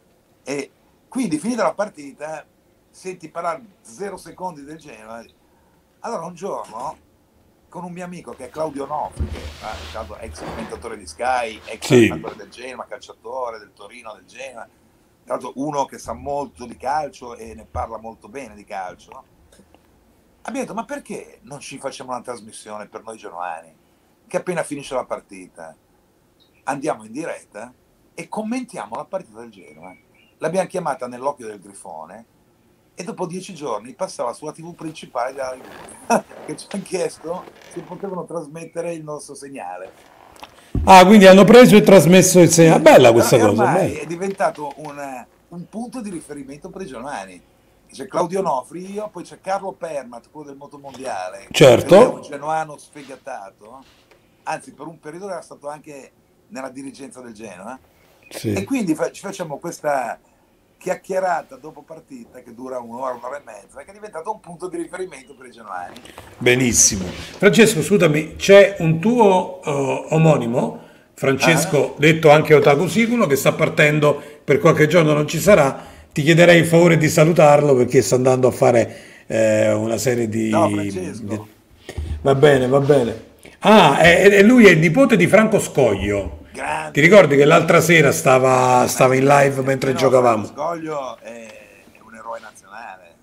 E quindi, finita la partita, senti parlare zero secondi del Genoa. Allora, un giorno, con un mio amico che è Claudio Nofri, che è ex commentatore di Sky, ex Sì. allenatore del Genoa, calciatore del Torino, del Genoa, tra l'altro uno che sa molto di calcio e ne parla molto bene di calcio, no? Abbiamo detto, ma perché non ci facciamo una trasmissione per noi genuani, che appena finisce la partita andiamo in diretta e commentiamo la partita del Genoa. L'abbiamo chiamata Nell'occhio del grifone e dopo dieci giorni passava sulla tivù principale della Liguria che ci hanno chiesto se potevano trasmettere il nostro segnale. Ah, quindi hanno preso e trasmesso il segnale. Sì, Bella e questa cosa, ormai bella. è diventato un, un punto di riferimento per i giornali. C'è Claudio Nofri, io, poi c'è Carlo Permat, quello del motomondiale, che lui è un Certo. genuano sfegatato, anzi per un periodo era stato anche nella dirigenza del Genoa, e Sì. quindi fa- ci facciamo questa chiacchierata dopo partita che dura un'ora, un'ora e mezza, che è diventato un punto di riferimento per i genuani. Benissimo. Francesco, scusami, c'è un tuo eh, omonimo, Ah? Francesco, detto anche Otaku Siculo, che sta partendo per qualche giorno, non ci sarà. Ti chiederei il favore di salutarlo perché sta andando a fare eh, una serie Ciao di, di- Francesco, Va bene, va bene. Ah, e, e lui è il nipote di Franco Scoglio. Ti grande. ricordi che l'altra sera stava, Ma stava in sì, live eh, mentre no, Franco giocavamo? Scoglio è, è un eroe nazionale.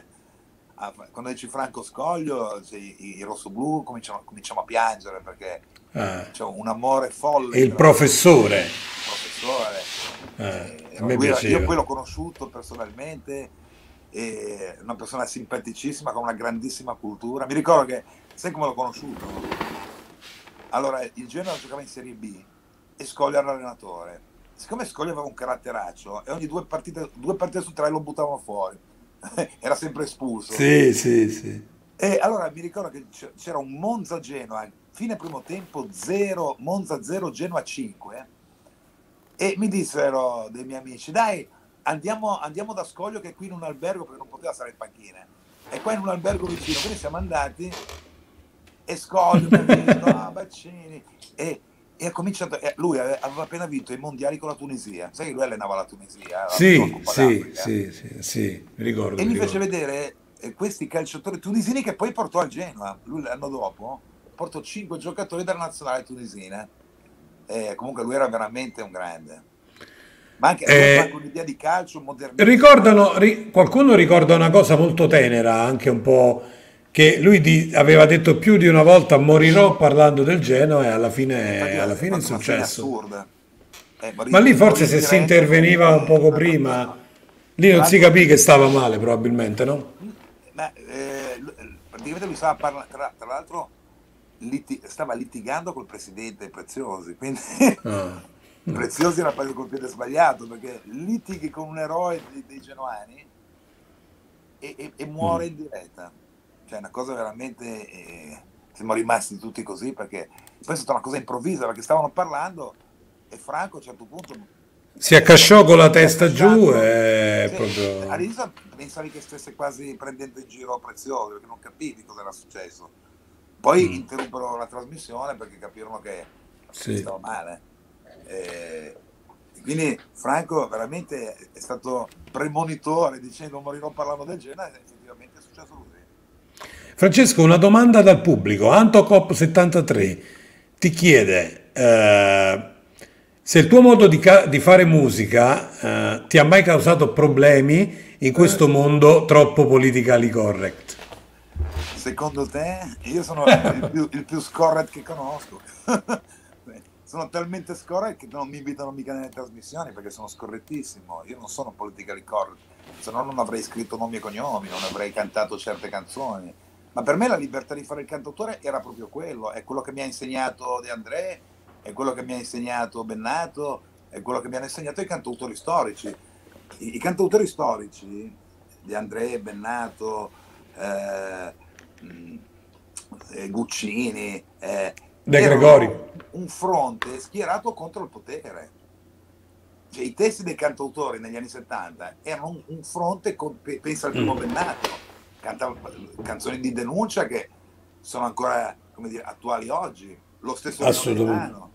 Ah, quando dici Franco Scoglio, sì, i, i rossoblù cominciamo, cominciamo a piangere perché Ah, c'è un amore e folle il tra professore. il professore. Ah, eh, a era- me lui era- io piaceva. poi l'ho conosciuto personalmente, è una persona simpaticissima con una grandissima cultura. Mi ricordo che, sai come l'ho conosciuto? Allora, il Genoa giocava in Serie B e Scoglio era l'allenatore. Siccome Scoglio aveva un caratteraccio e ogni due partite, due partite su tre lo buttavano fuori, era sempre espulso. Sì, sì, sì. E allora mi ricordo che c'era un Monza-Genoa, fine primo tempo zero, Monza zero, Genoa cinque, e mi dissero dei miei amici, dai, andiamo, andiamo da Scoglio che è qui in un albergo, perché non poteva stare in panchina, è qua in un albergo vicino, quindi siamo andati e Scoglio mi ha visto, ah Baccini, e, e ha cominciato, e lui ave- aveva appena vinto i mondiali con la Tunisia, sai che lui allenava la Tunisia, la prima Sì, Coppa sì, d'Africa, sì, sì, sì, mi ricordo, e mi mi fece ricordo. vedere eh, questi calciatori tunisini che poi portò al Genoa. Lui l'anno dopo portò cinque giocatori della nazionale tunisina. Eh, comunque lui era veramente un grande. Ma anche, loro Eh, anche un'idea di calcio modernissima. ricordano, ri- qualcuno ricorda una cosa molto tenera, anche un po' che lui di- aveva detto più di una volta morirò parlando del Genoa e alla Infatti fine, ha alla ha fine è fatto una fine successo. assurda. Eh, Ma morì, lì forse morì in se si diretta interveniva un perché poco per- prima, lì tra non si l'altro, capì che stava male probabilmente, no? mm, ma, eh, l- praticamente lui stava parlando, tra, tra l'altro liti- stava litigando col presidente Preziosi, quindi Ah. Preziosi era preso col piede sbagliato perché litighi con un eroe dei, dei genuani e, e- e muore in diretta. Cioè, è una cosa veramente. eh, siamo rimasti tutti così perché poi è stata una cosa improvvisa perché stavano parlando e Franco a un certo punto Si eh, si è, accasciò con la si è testa giù accasciato. e Cioè, proprio... all'inizio pensavi che stesse quasi prendendo in giro Preziosi perché non capivi cosa era successo. Poi interruppero la trasmissione perché capirono che, che Sì. stava male. Eh, quindi Franco veramente è stato premonitore dicendo morirò parlando del genere e effettivamente è successo così. Francesco, una domanda dal pubblico. Antocop settantatré ti chiede eh, se il tuo modo di, ca- di fare musica eh, ti ha mai causato problemi in Eh, questo mondo troppo politically correct. Secondo te, io sono il più, il più scorret che conosco. Sono talmente scorret che non mi invitano mica nelle trasmissioni perché sono scorrettissimo. Io non sono politically correct, se no non avrei scritto nomi e cognomi, non avrei cantato certe canzoni. Ma per me la libertà di fare il cantautore era proprio quello, è quello che mi ha insegnato De André, è quello che mi ha insegnato Bennato, è quello che mi hanno insegnato i cantautori storici. I, i cantautori storici, De André, Bennato, eh, mh, eh, Guccini, eh, De Gregori. erano un fronte schierato contro il potere. Cioè, i testi dei cantautori negli anni settanta erano un, un fronte, con, pensa al primo Bennato, cantava canzoni di denuncia che sono ancora, come dire, attuali oggi, lo stesso Rino Assolutamente. Gaetano.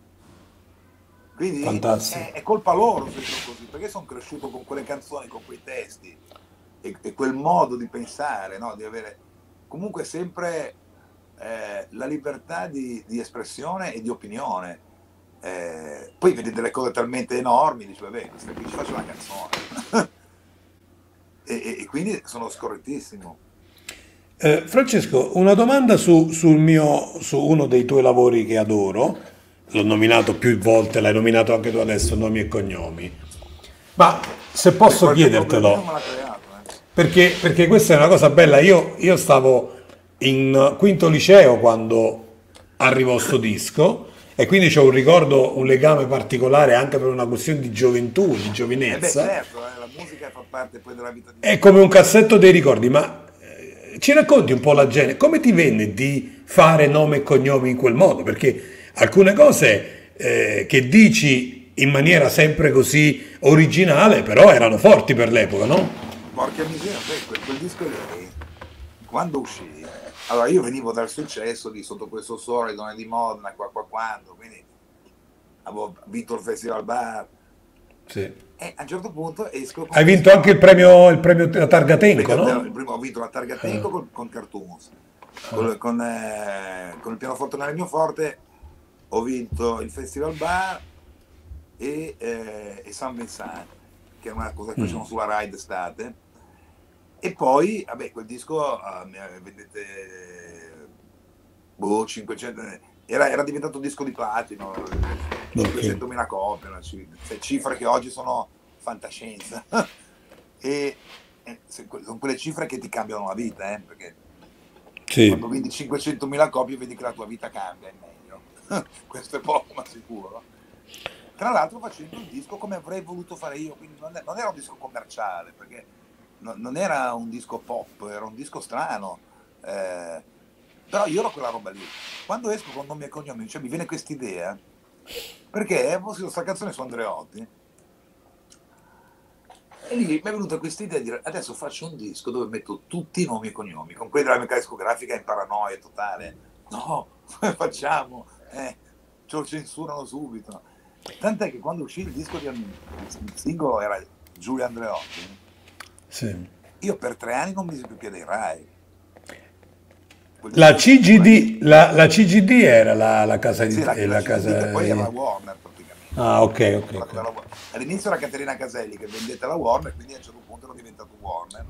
Quindi Fantastico. è, è colpa loro se sono così, perché sono cresciuto con quelle canzoni, con quei testi e, e quel modo di pensare, no? Di avere comunque sempre eh, la libertà di, di espressione e di opinione. Eh, poi vedi delle cose talmente enormi, dici vabbè, questa qui ci faccio una canzone. e, e, e quindi sono scorrettissimo. Eh, Francesco, una domanda su, sul mio, su uno dei tuoi lavori che adoro. L'ho nominato più volte, l'hai nominato anche tu adesso, nomi e cognomi. Ma se Poi posso qualche problemino chiedertelo, me l'ha creato. Eh. perché, perché questa è una cosa bella. Io, io stavo in quinto liceo quando arrivò sto disco e quindi c'ho un ricordo, un legame particolare anche per una questione di gioventù, di E beh giovinezza. certo, eh, la musica fa parte poi della vita di È tutti. come un cassetto dei ricordi, ma eh, ci racconti un po' la genere, come ti venne di fare nome e cognomi in quel modo? Perché alcune cose eh, che dici in maniera sempre così originale, però erano forti per l'epoca, no? Porca miseria, beh, quel, quel disco lì, quando uscì, allora io venivo dal successo di Sotto questo sole, Donne di Modena, qua qua quando, quindi avevo vinto il Festival Bar Sì. e a un certo punto esco con Hai vinto questo, anche il premio, il premio della Targatenco, il no? primo ho vinto la Targatenco con, con Cartoons, con, con, eh, con il pianoforte nel mio forte ho vinto il Festival Bar e, eh, e San Vincent, che è una cosa che facevano sulla Rai d'estate. E poi, vabbè, quel disco, uh, vedete, boh, cinquecento, era, era diventato un disco di platino, cinquecentomila copie, cioè, cifre che oggi sono fantascienza. e, e sono quelle cifre che ti cambiano la vita, eh, perché Sì. quando vendi cinquecentomila copie vedi che la tua vita cambia, è meglio. Questo è poco, ma sicuro. Tra l'altro facendo un disco come avrei voluto fare io, quindi non, è, non era un disco commerciale, perché no, non era un disco pop, era un disco strano, eh, però io ero quella roba lì. Quando esco con nomi e cognomi, cioè mi viene quest'idea, perché ho scritto questa canzone su Andreotti, e lì mi è venuta quest'idea di dire adesso faccio un disco dove metto tutti i nomi e cognomi, con quelli della mia discografica in paranoia totale. No, facciamo, eh, ce lo censurano subito. Tant'è che quando uscì il disco di il singolo era Giulio Andreotti, Sì. io per tre anni non misi più piede ai Rai. Quel La disco C G D, la, la C G D era la, la casa sì, di... la, eh, la la C G D, che casa, poi era eh, Warner praticamente. Ah, ok, ok, Quella- ok. quella- All'inizio era Caterina Caselli che vendette la Warner, quindi a un certo punto ero diventato Warner.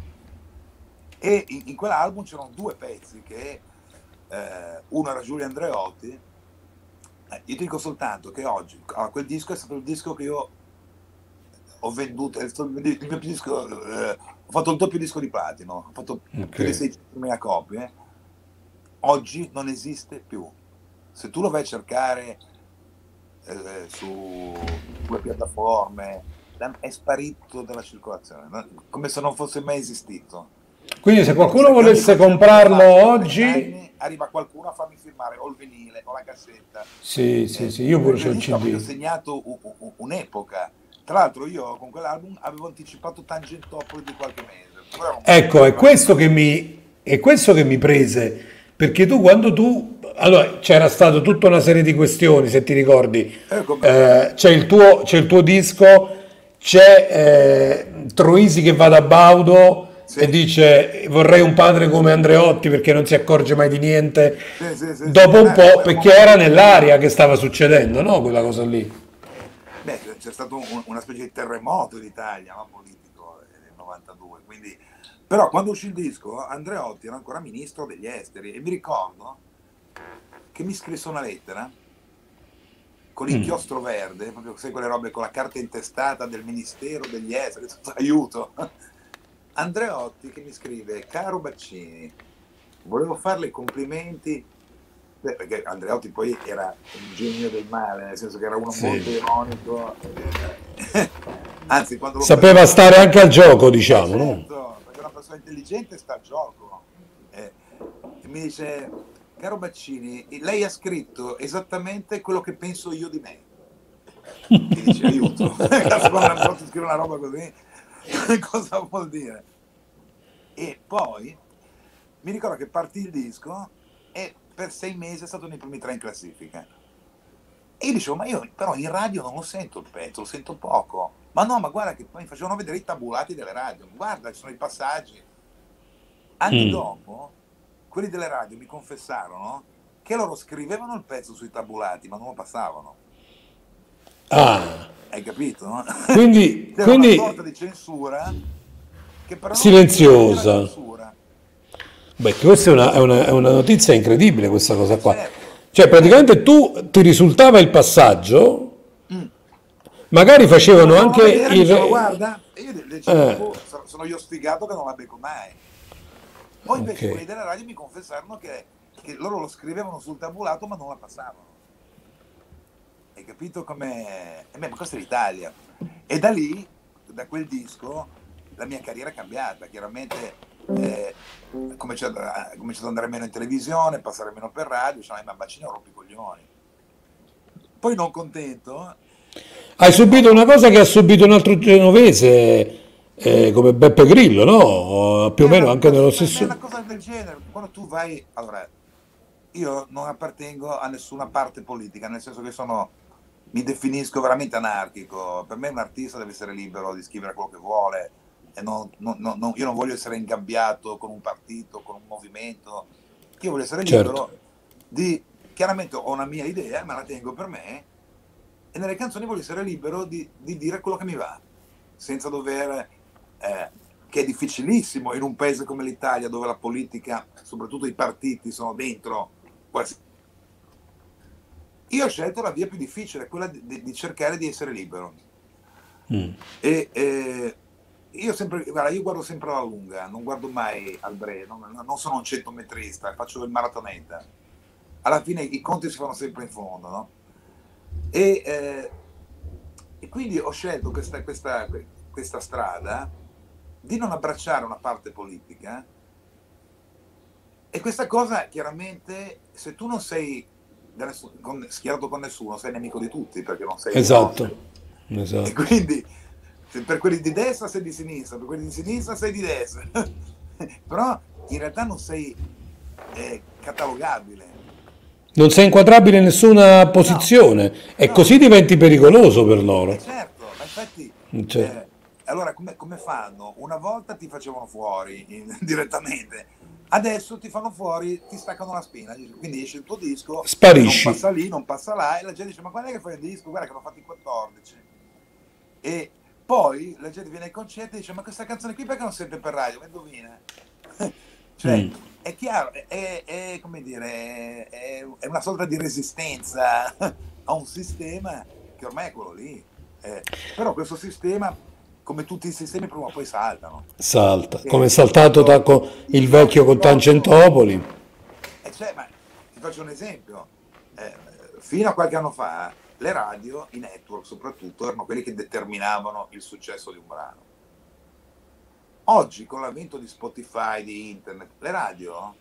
E in, in quell'album c'erano due pezzi che eh, uno era Giulio Andreotti. Eh, io ti dico soltanto che oggi ah, quel disco è stato il disco che io ho venduto, è stato il mio il mio disco, eh, ho fatto il doppio disco di platino, ho fatto Ok. più di seicentomila copie. Oggi non esiste più. Se tu lo vai a cercare eh, su, sulle piattaforme, da- è sparito dalla circolazione, no? Come se non fosse mai esistito. Quindi se Quindi qualcuno sai che ogni volesse concerto che comprarlo faccio da oggi, vent'anni arriva qualcuno a farmi firmare o il vinile o la cassetta. sì, sì, Eh, sì, io pure quel, c'ho quel il disco ha proprio C D. segnato u- u- un'epoca. Tra l'altro io con quell'album avevo anticipato Tangentopoli di qualche mese. Però era un pezzo Ecco, che è aveva questo che fatto. mi, è questo che mi prese, perché tu quando tu, allora c'era stata tutta una serie di questioni, se ti ricordi. Eh, come no? Eh, c'è il tuo, c'è il tuo disco, c'è eh, Troisi che va da Baudo e Sì, dice vorrei un padre come Andreotti perché non si accorge mai di niente, sì, sì, sì, sì. dopo un Eh, po', poi è un perché era momento nell'aria incredibile. che stava succedendo, no? Quella cosa lì. Beh, c'è stato un- una specie di terremoto in Italia, no, politico, eh, nel novantadue. Quindi... Però quando uscì il disco, Andreotti era ancora ministro degli esteri e mi ricordo che mi scrisse una lettera con Mm. l'inchiostro verde, proprio sai quelle robe con la carta intestata del Ministero degli Esteri, tutto, aiuto. Andreotti che mi scrive: caro Baccini, volevo farle i complimenti, beh, perché Andreotti poi era un genio del male, nel senso che era uno molto Sì. ironico, eh, anzi quando lo Sapeva presentò, stare anche al gioco, eh diciamo, no? certo, perché una persona intelligente sta al gioco. Eh, e mi dice: caro Baccini, lei ha scritto esattamente quello che penso io di me. E dici aiuto, cazzo, quando Andreotti scrive una roba così, cosa vuol dire? E poi mi ricordo che partì il disco e per sei mesi è stato nei primi tre in classifica. E io dicevo, ma io però in radio non lo sento il pezzo, lo sento poco. Ma no, ma guarda che poi mi facevano vedere i tabulati delle radio. Guarda, ci sono i passaggi. Anni Mm. dopo, quelli delle radio mi confessarono che loro scrivevano il pezzo sui tabulati, ma non lo passavano. Ah, Hai capito? No? quindi, C'era una sorta quindi di censura che però non, non era silenziosa. censura. Beh, questa è una, è una- è una notizia incredibile, questa cosa Eh qua. certo, Cioè, certo. praticamente tu ti risultava il passaggio, Mm. magari Me lo facevano facevano anche vedere e mi il... dicevano guarda, e io dicevo, Eh, boh, sono sono io sfigato che non la becco mai. Poi ok, invece quelli della radio mi confessarono che, che loro lo scrivevano sul tabulato ma non la passavano. Hai capito come... Eh beh, ma questa è l'Italia. E da lì, da quel disco, la mia carriera è cambiata. Chiaramente eh, ho cominciato, a- ho cominciato ad andare meno in televisione, passare meno per radio, cioè, ma bacino rompi i coglioni. Poi non contento, hai mi subito una ricordo, cosa che ha subito un altro genovese, eh, come Beppe Grillo, no? Più o è meno una, anche nello ma è stesso... una cosa del genere. Quando tu vai, allora, io non appartengo a nessuna parte politica, nel senso che sono, mi definisco veramente anarchico. Per me un artista deve essere libero di scrivere quello che vuole e non, non- non- non- io non voglio essere ingabbiato con un partito, con un movimento. Io voglio essere Certo, libero di, chiaramente ho una mia idea, ma la tengo per me e nelle canzoni voglio essere libero di, di dire quello che mi va, senza dover, eh, che è difficilissimo in un paese come l'Italia dove la politica, soprattutto i partiti, sono dentro qualsiasi. Io ho scelto la via più difficile, quella di, di- di cercare di essere libero. E eh, io, sempre, guarda, io guardo sempre alla lunga, non guardo mai al breve, non, non sono un centometrista, faccio il maratoneta. Alla fine i conti si fanno sempre in fondo, no? E, eh, e quindi ho scelto questa, questa, questa strada di non abbracciare una parte politica. E questa cosa, chiaramente, se tu non sei da nessun- con- schierato con nessuno, sei nemico di tutti perché non sei esatto, agnostico. E esatto. quindi se per quelli di destra sei di sinistra, per quelli di sinistra sei di destra. Però in realtà non sei eh, catalogabile. Non sei inquadrabile in nessuna No, posizione e no. così diventi pericoloso per E loro. certo, ma infatti, Cioè, eh, allora come, come fanno? Una volta ti facevano fuori in- direttamente, Adesso ti fanno fuori, ti staccano la spina, quindi esce il tuo disco, Sparisci. non passa lì, non passa là, e la gente dice: ma quando è che fai il disco? Guarda che l'ho fatto in quattordici. E poi la gente viene ai concerti e dice: ma questa canzone qui perché non sente per radio? Ma indovina. Cioè, Mm. è chiaro, è, è, come dire, è, è una sorta di resistenza a un sistema che ormai è quello lì. Eh, però questo sistema, come tutti i sistemi, prima o poi saltano. Salta, Perché come è saltato da il, co- il il vecchio con grosso Tangentopoli. e cioè, ma ti faccio un esempio. Eh, fino a qualche anno fa, le radio, i network soprattutto, erano quelli che determinavano il successo di un brano. Oggi, con l'avvento di Spotify, di internet, le radio,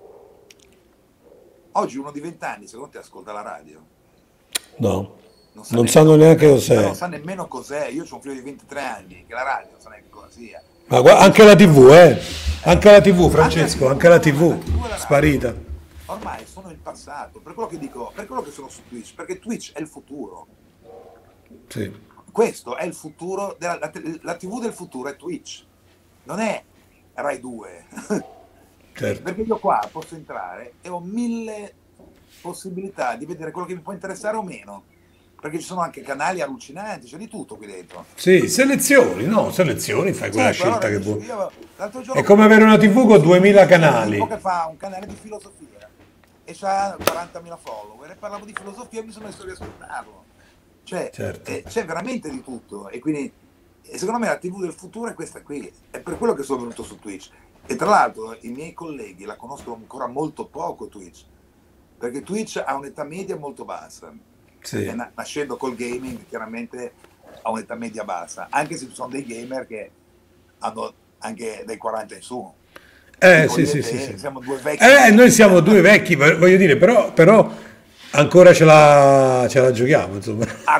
oggi uno di vent'anni, secondo te, ascolta la radio? No, Non sa non nemmeno sanno neanche cos'è, ma non cos'è. sa nemmeno cos'è. Io ho un figlio di ventitré anni, che la radio non sa neanche cosa sia. Ma gua- Io anche la sono... tivù, eh? Eh, Anche la tivù, anche la Francesco, tivù, anche la no, ma la tivù, tivù e la radio sparita. ormai sono il passato. Per quello che dico, per quello che sono su Twitch, perché Twitch è il futuro. Sì, Questo è il futuro, della, la, te- la tivù del futuro è Twitch, non è Rai due. certo. Perché io qua posso entrare e ho mille possibilità di vedere quello che mi può interessare o meno. Perché ci sono anche canali allucinanti, c'è di tutto qui dentro. Sì, selezioni, no, selezioni, fai quella Certo, allora scelta che dici, vuoi. io l'altro È giorno come avere una tivù con duemila c'è un tipo canali. che fa un canale di filosofia e c'ha quarantamila follower e parlavo di filosofia e mi sono messo a riascoltarlo. Cioè, Certo. eh, c'è veramente di tutto e quindi e secondo me la tivù del futuro è questa qui. È per quello che sono venuto su Twitch. E tra l'altro i miei colleghi la conoscono ancora molto poco Twitch, perché Twitch ha un'età media molto bassa. Perché Sì. na- nascendo col gaming chiaramente ha un'età media bassa, anche se ci sono dei gamer che hanno anche dai quaranta in su. Eh, Tipo sì, io e sì, te sì, sì. siamo due vecchi. Eh, noi siamo due vecchi, ma voglio dire, però, però ancora ce la, ce la giochiamo, insomma. Ah,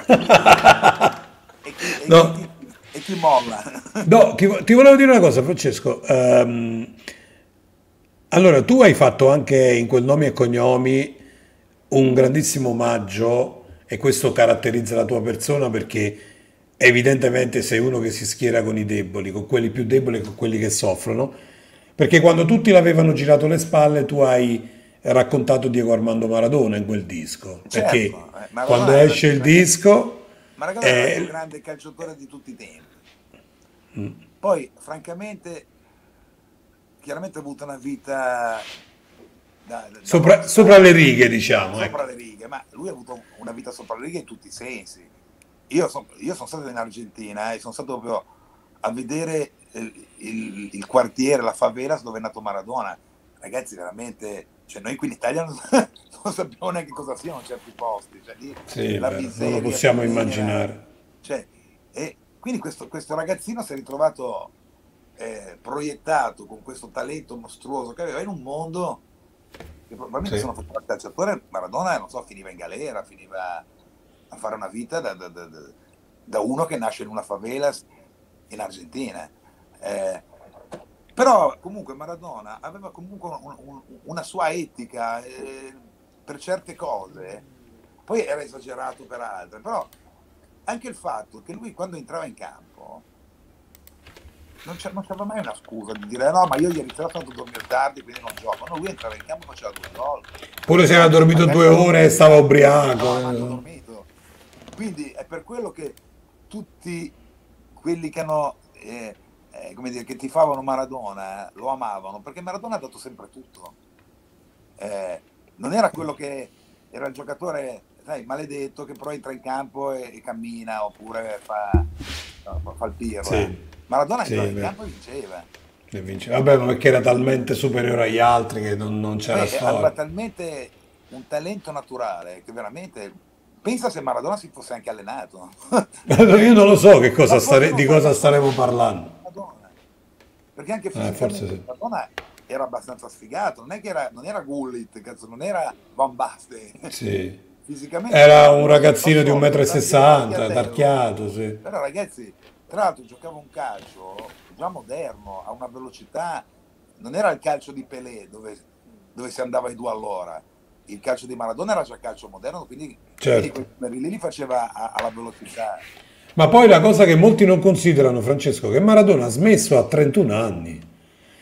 e chi, e No, chi- e chi molla? no, ti, vo- ti volevo dire una cosa, Francesco. Ehm, allora, tu hai fatto anche in quel nomi e cognomi un grandissimo omaggio e questo caratterizza la tua persona perché evidentemente sei uno che si schiera con i deboli, con quelli più deboli e con quelli che soffrono, perché quando tutti l'avevano girato le spalle tu hai raccontato Diego Armando Maradona in quel disco, perché Certo, eh, quando Maradona era esce il, il disco Maradona era il più eh, grande calciatore di tutti i tempi. Poi, francamente, chiaramente ha avuto una vita da, da sopra, sopra rockstar, le righe, diciamo, sopra ecco. le righe, ma lui ha avuto una vita sopra le righe in tutti i sensi. Io, son- io sono stato in Argentina e sono stato proprio a vedere il, il- il quartiere, la favela dove è nato Maradona. Ragazzi, veramente, cioè noi qui in Italia non, non sappiamo neanche cosa siano certi posti, cioè lì Sì, è la vero, non lo miseria più possiamo nera. immaginare. Cioè, e quindi questo, questo ragazzino si è ritrovato eh, proiettato con questo talento mostruoso che aveva in un mondo che probabilmente se Sì, non faceva il calciatore, Maradona, non so, finiva in galera, finiva a fare una vita da, da- da- da- da uno che nasce in una favela in Argentina. Eh, però comunque Maradona aveva comunque un- un- una sua etica eh, per certe cose, poi era esagerato per altre, però anche il fatto che lui quando entrava in campo non c'era, non c'era mai una scusa di dire no, ma io ieri sera sono andato a dormire tardi quindi non gioco. No, lui entrava in campo e faceva due gol, pure se era anche se dormito magari due ore e stava ubriaco. non ha manco eh. dormito. Quindi è per quello che tutti quelli che hanno eh, eh, come dire, che tifavano Maradona eh, lo amavano, perché Maradona ha dato sempre tutto. Eh, non era quello che era il giocatore, sai, maledetto che però entra in campo e, e cammina oppure fa, no, fa il pirla. Sì, Maradona sì, entrava è in vero. campo e vinceva. E vince. Vabbè, ma perché era talmente superiore agli altri che non, non c'era Poi eh, aveva storia. talmente un talento naturale che veramente pensa se Maradona si fosse anche allenato. Io non lo so che cosa Ma forse stare- non di cosa sarebbe staremo forse parlando. Maradona. Perché anche Eh, forse fisicamente sì. Maradona era abbastanza sfigato, non è che era, non era Gullit, cazzo, non era Van Basten. Sì. Fisicamente Era era un grosso, ragazzino di grossotto, tar- uno e sessanta m, tarchiatello. tarchiato, sì. Però ragazzi, tra l'altro giocava un calcio già moderno, a una velocità, non era il calcio di Pelé dove, dove si andava ai due all'ora, il calcio di Maradona era già calcio moderno, quindi, quindi Certo. quei numeri lì li faceva a- alla velocità. Ma poi la cosa che molti non considerano, Francesco, che Maradona ha smesso a trentuno anni.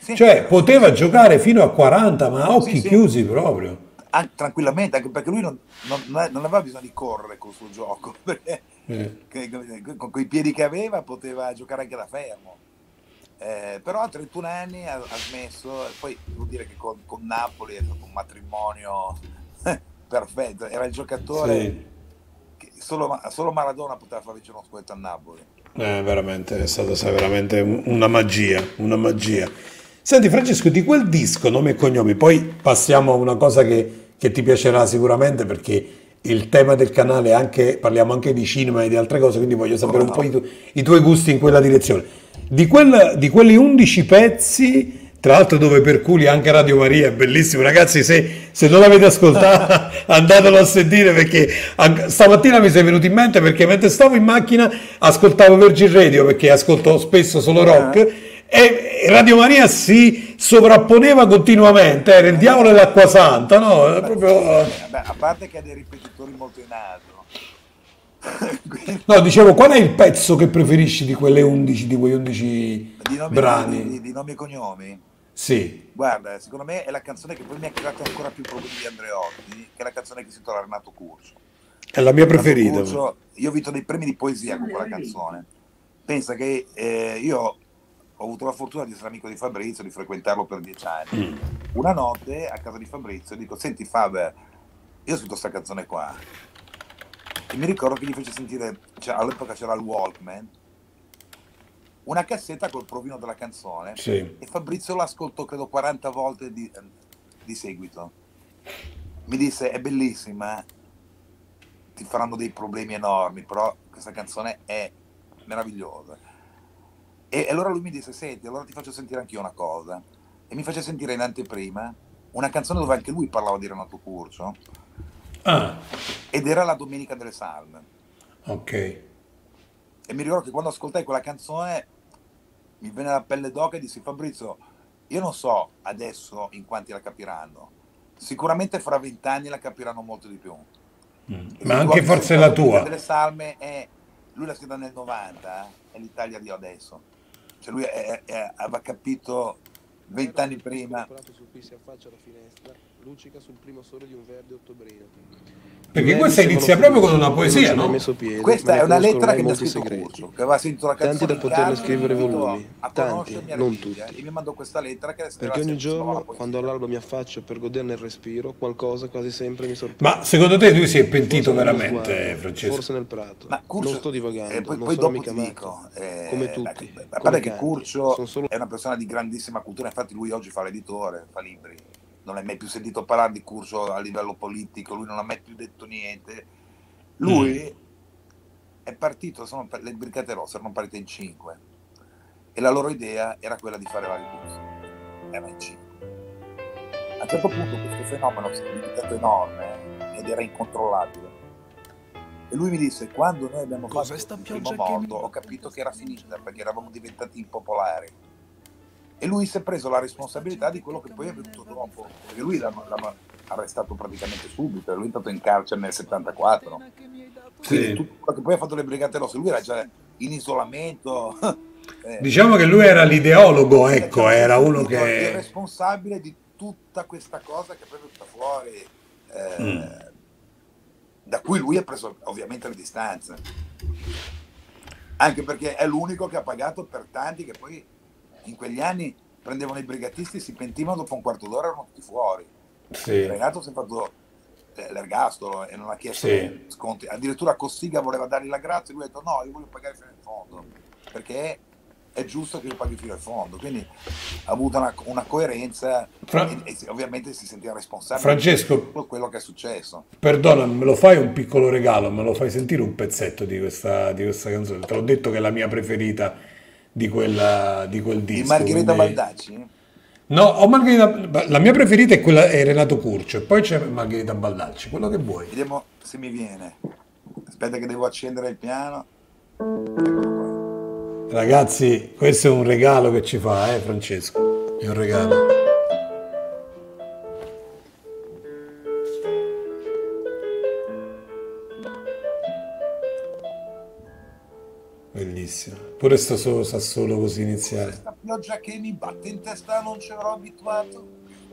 Sì, Cioè, sì, poteva sì, giocare fino a quaranta, ma a sì, occhi sì. chiusi proprio. An- tranquillamente, anche perché lui non, non- non- non aveva bisogno di correre col suo gioco, perché Eh. che- che- con quei piedi che aveva poteva giocare anche da fermo. Eh, però a trentuno anni ha, ha smesso, e poi devo dire che con, con Napoli è stato un matrimonio perfetto, era il giocatore Sì. che solo, Ma- solo Maradona poteva far vincere uno scudetto a Napoli. Eh, veramente, è stata sa- veramente un- una magia, una Sì. magia. Senti Francesco, di quel disco, nome e cognomi, poi passiamo a una cosa che, che ti piacerà sicuramente perché il tema del canale è anche, parliamo anche di cinema e di altre cose, quindi voglio sapere Come un po' i, no? tu- i tuoi gusti in quella direzione. Di, quel- di quelli undici pezzi, tra l'altro dove perculi anche Radio Maria, è bellissimo, ragazzi, se, se non l'avete ascoltato andatelo a sentire perché anche- stamattina mi sei venuto in mente perché mentre stavo in macchina ascoltavo Virgin Radio perché ascolto spesso solo Eh? rock e Radio Maria si sovrapponeva continuamente, era il diavolo e l'acqua santa, no? È Beh, proprio... beh, beh, a parte che ha dei ripetitori molto in alto. Quindi, No, dicevo, qual è il pezzo che preferisci di quelle undici, di quei undici di, nomi, di, di- di- brani? di nomi e cognomi, Sì, guarda, secondo me è la canzone che poi mi ha creato ancora più problemi di Andreotti, che è la canzone che si intitola Renato Curcio. è la mia Renato preferita. Curcio, io ho vinto dei premi di poesia con quella canzone. Pensa che eh, io ho avuto la fortuna di essere amico di Fabrizio, di frequentarlo per dieci anni. Una notte a casa di Fabrizio dico, senti Faber, io ho scritto questa canzone qua. E mi ricordo che gli fece sentire, cioè, all'epoca c'era il Walkman, una cassetta col provino della canzone Sì. e Fabrizio l'ascoltò credo quaranta volte di, di seguito. Mi disse è bellissima, ti faranno dei problemi enormi, però questa canzone è meravigliosa. E allora lui mi disse senti, allora ti faccio sentire anch'io una cosa. E mi fece sentire in anteprima una canzone dove anche lui parlava di Renato Curcio Ah, ed era La Domenica delle Salme. ok. E mi ricordo che quando ascoltai quella canzone mi venne la pelle d'oca e dissi Fabrizio, io non so adesso in quanti la capiranno, sicuramente fra vent'anni la capiranno molto di più. E Ma se tu anche avessi forse sentito La la Domenica tua. delle Salme, è, lui l'ha scritta nel novanta, eh, è l'Italia di adesso. Cioè lui è- è- aveva capito vent'anni prima. Su cui si affaccia la finestra, luccica sul primo sole di un verde ottobrino. Perché questa inizia proprio con una poesia, no? Questa è una lettera che mi ha scritto Curcio, che aveva sentito la Tanti canzone da in poterne casa, scrivere mi invitò volumi, a tanti, conoscermi a non Rebibbia, tutti. e mi mandò questa lettera che era Perché ogni sempre nuova giorno, poesia. quando all'alba mi affaccio per goderne il respiro, qualcosa quasi sempre mi sorprende. Ma secondo te lui si è pentito Forse nello veramente, sguardo, Francesco? forse nel prato. Ma Curcio, Non sto divagando, eh, poi, non poi sono dopo mica ti matto. dico, eh, Come beh, tutti, a come parte che tanti. Curcio Sono solo è una persona di grandissima cultura, infatti lui oggi fa l'editore, fa libri, non hai mai più sentito parlare di Curcio a livello politico, lui non ha mai più detto niente. Lui è partito, sono, le Brigate Rosse erano partite in cinque e la loro idea era quella di fare la rivoluzione, erano in cinque. A un certo punto questo fenomeno si è diventato enorme ed era incontrollabile. E lui mi disse, quando noi abbiamo fatto il primo morto, ho capito che era finita, perché eravamo diventati impopolari. E lui si è preso la responsabilità di quello che poi è venuto dopo, perché lui l'ha, l'ha arrestato praticamente subito, lui è entrato in carcere nel settantaquattro. Quindi Sì. tutto quello che poi ha fatto le Brigate Rosse, lui era già in isolamento. eh, Diciamo che lui era l'ideologo, cioè, ecco, si è era uno sentito il che... responsabile di tutta questa cosa che poi è venuta fuori, eh, da cui lui ha preso ovviamente le distanze, anche perché è l'unico che ha pagato per tanti che poi in quegli anni prendevano i brigatisti, si pentivano, dopo un quarto d'ora erano tutti fuori. Sì. Renato si è fatto eh, l'ergastolo e non ha chiesto Sì. sconti, addirittura Cossiga voleva dargli la grazia e lui ha detto no, io voglio pagare fino in fondo perché è giusto che io paghi fino in fondo, quindi ha avuto una, una coerenza Fra- e, e ovviamente si sentiva responsabile Francesco, di tutto quello che è successo. perdona, me lo fai un piccolo regalo, me lo fai sentire un pezzetto di questa, di questa canzone. Te l'ho detto che è la mia preferita di, quella, di quel Di disco. Margherita quindi- Baldacci? No, ho Margherita, la mia preferita è quella è Renato Curcio e poi c'è Margherita Baldacci, quello che vuoi. Vediamo se mi viene. Aspetta che devo accendere il piano. Eccolo qua. Ragazzi, questo è un regalo che ci fa, eh, Francesco? È un regalo. Bellissimo. Pure sto solo, sa solo così iniziale. pioggia che mi batte in testa non c'ero abituato.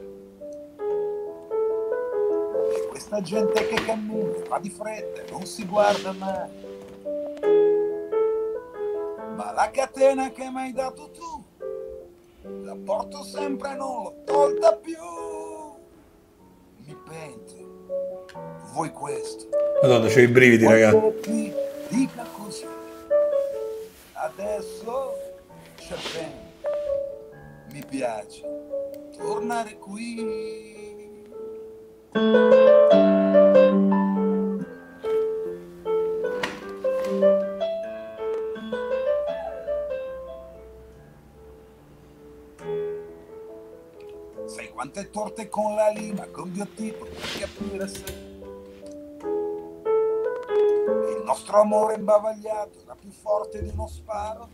E questa gente che cammina, fa di fretta, non si guarda mai. Ma la catena che mi hai dato tu, la porto sempre, non l'ho tolta più. Mi pento, vuoi questo? Madonna, c'ho i brividi, Vuoi ragazzi. che ti dica così? Adesso c'è bene, mi piace tornare qui. Sai quante torte con la lima, con biotipo, per capire se il nostro amore imbavagliato era più forte di uno sparo.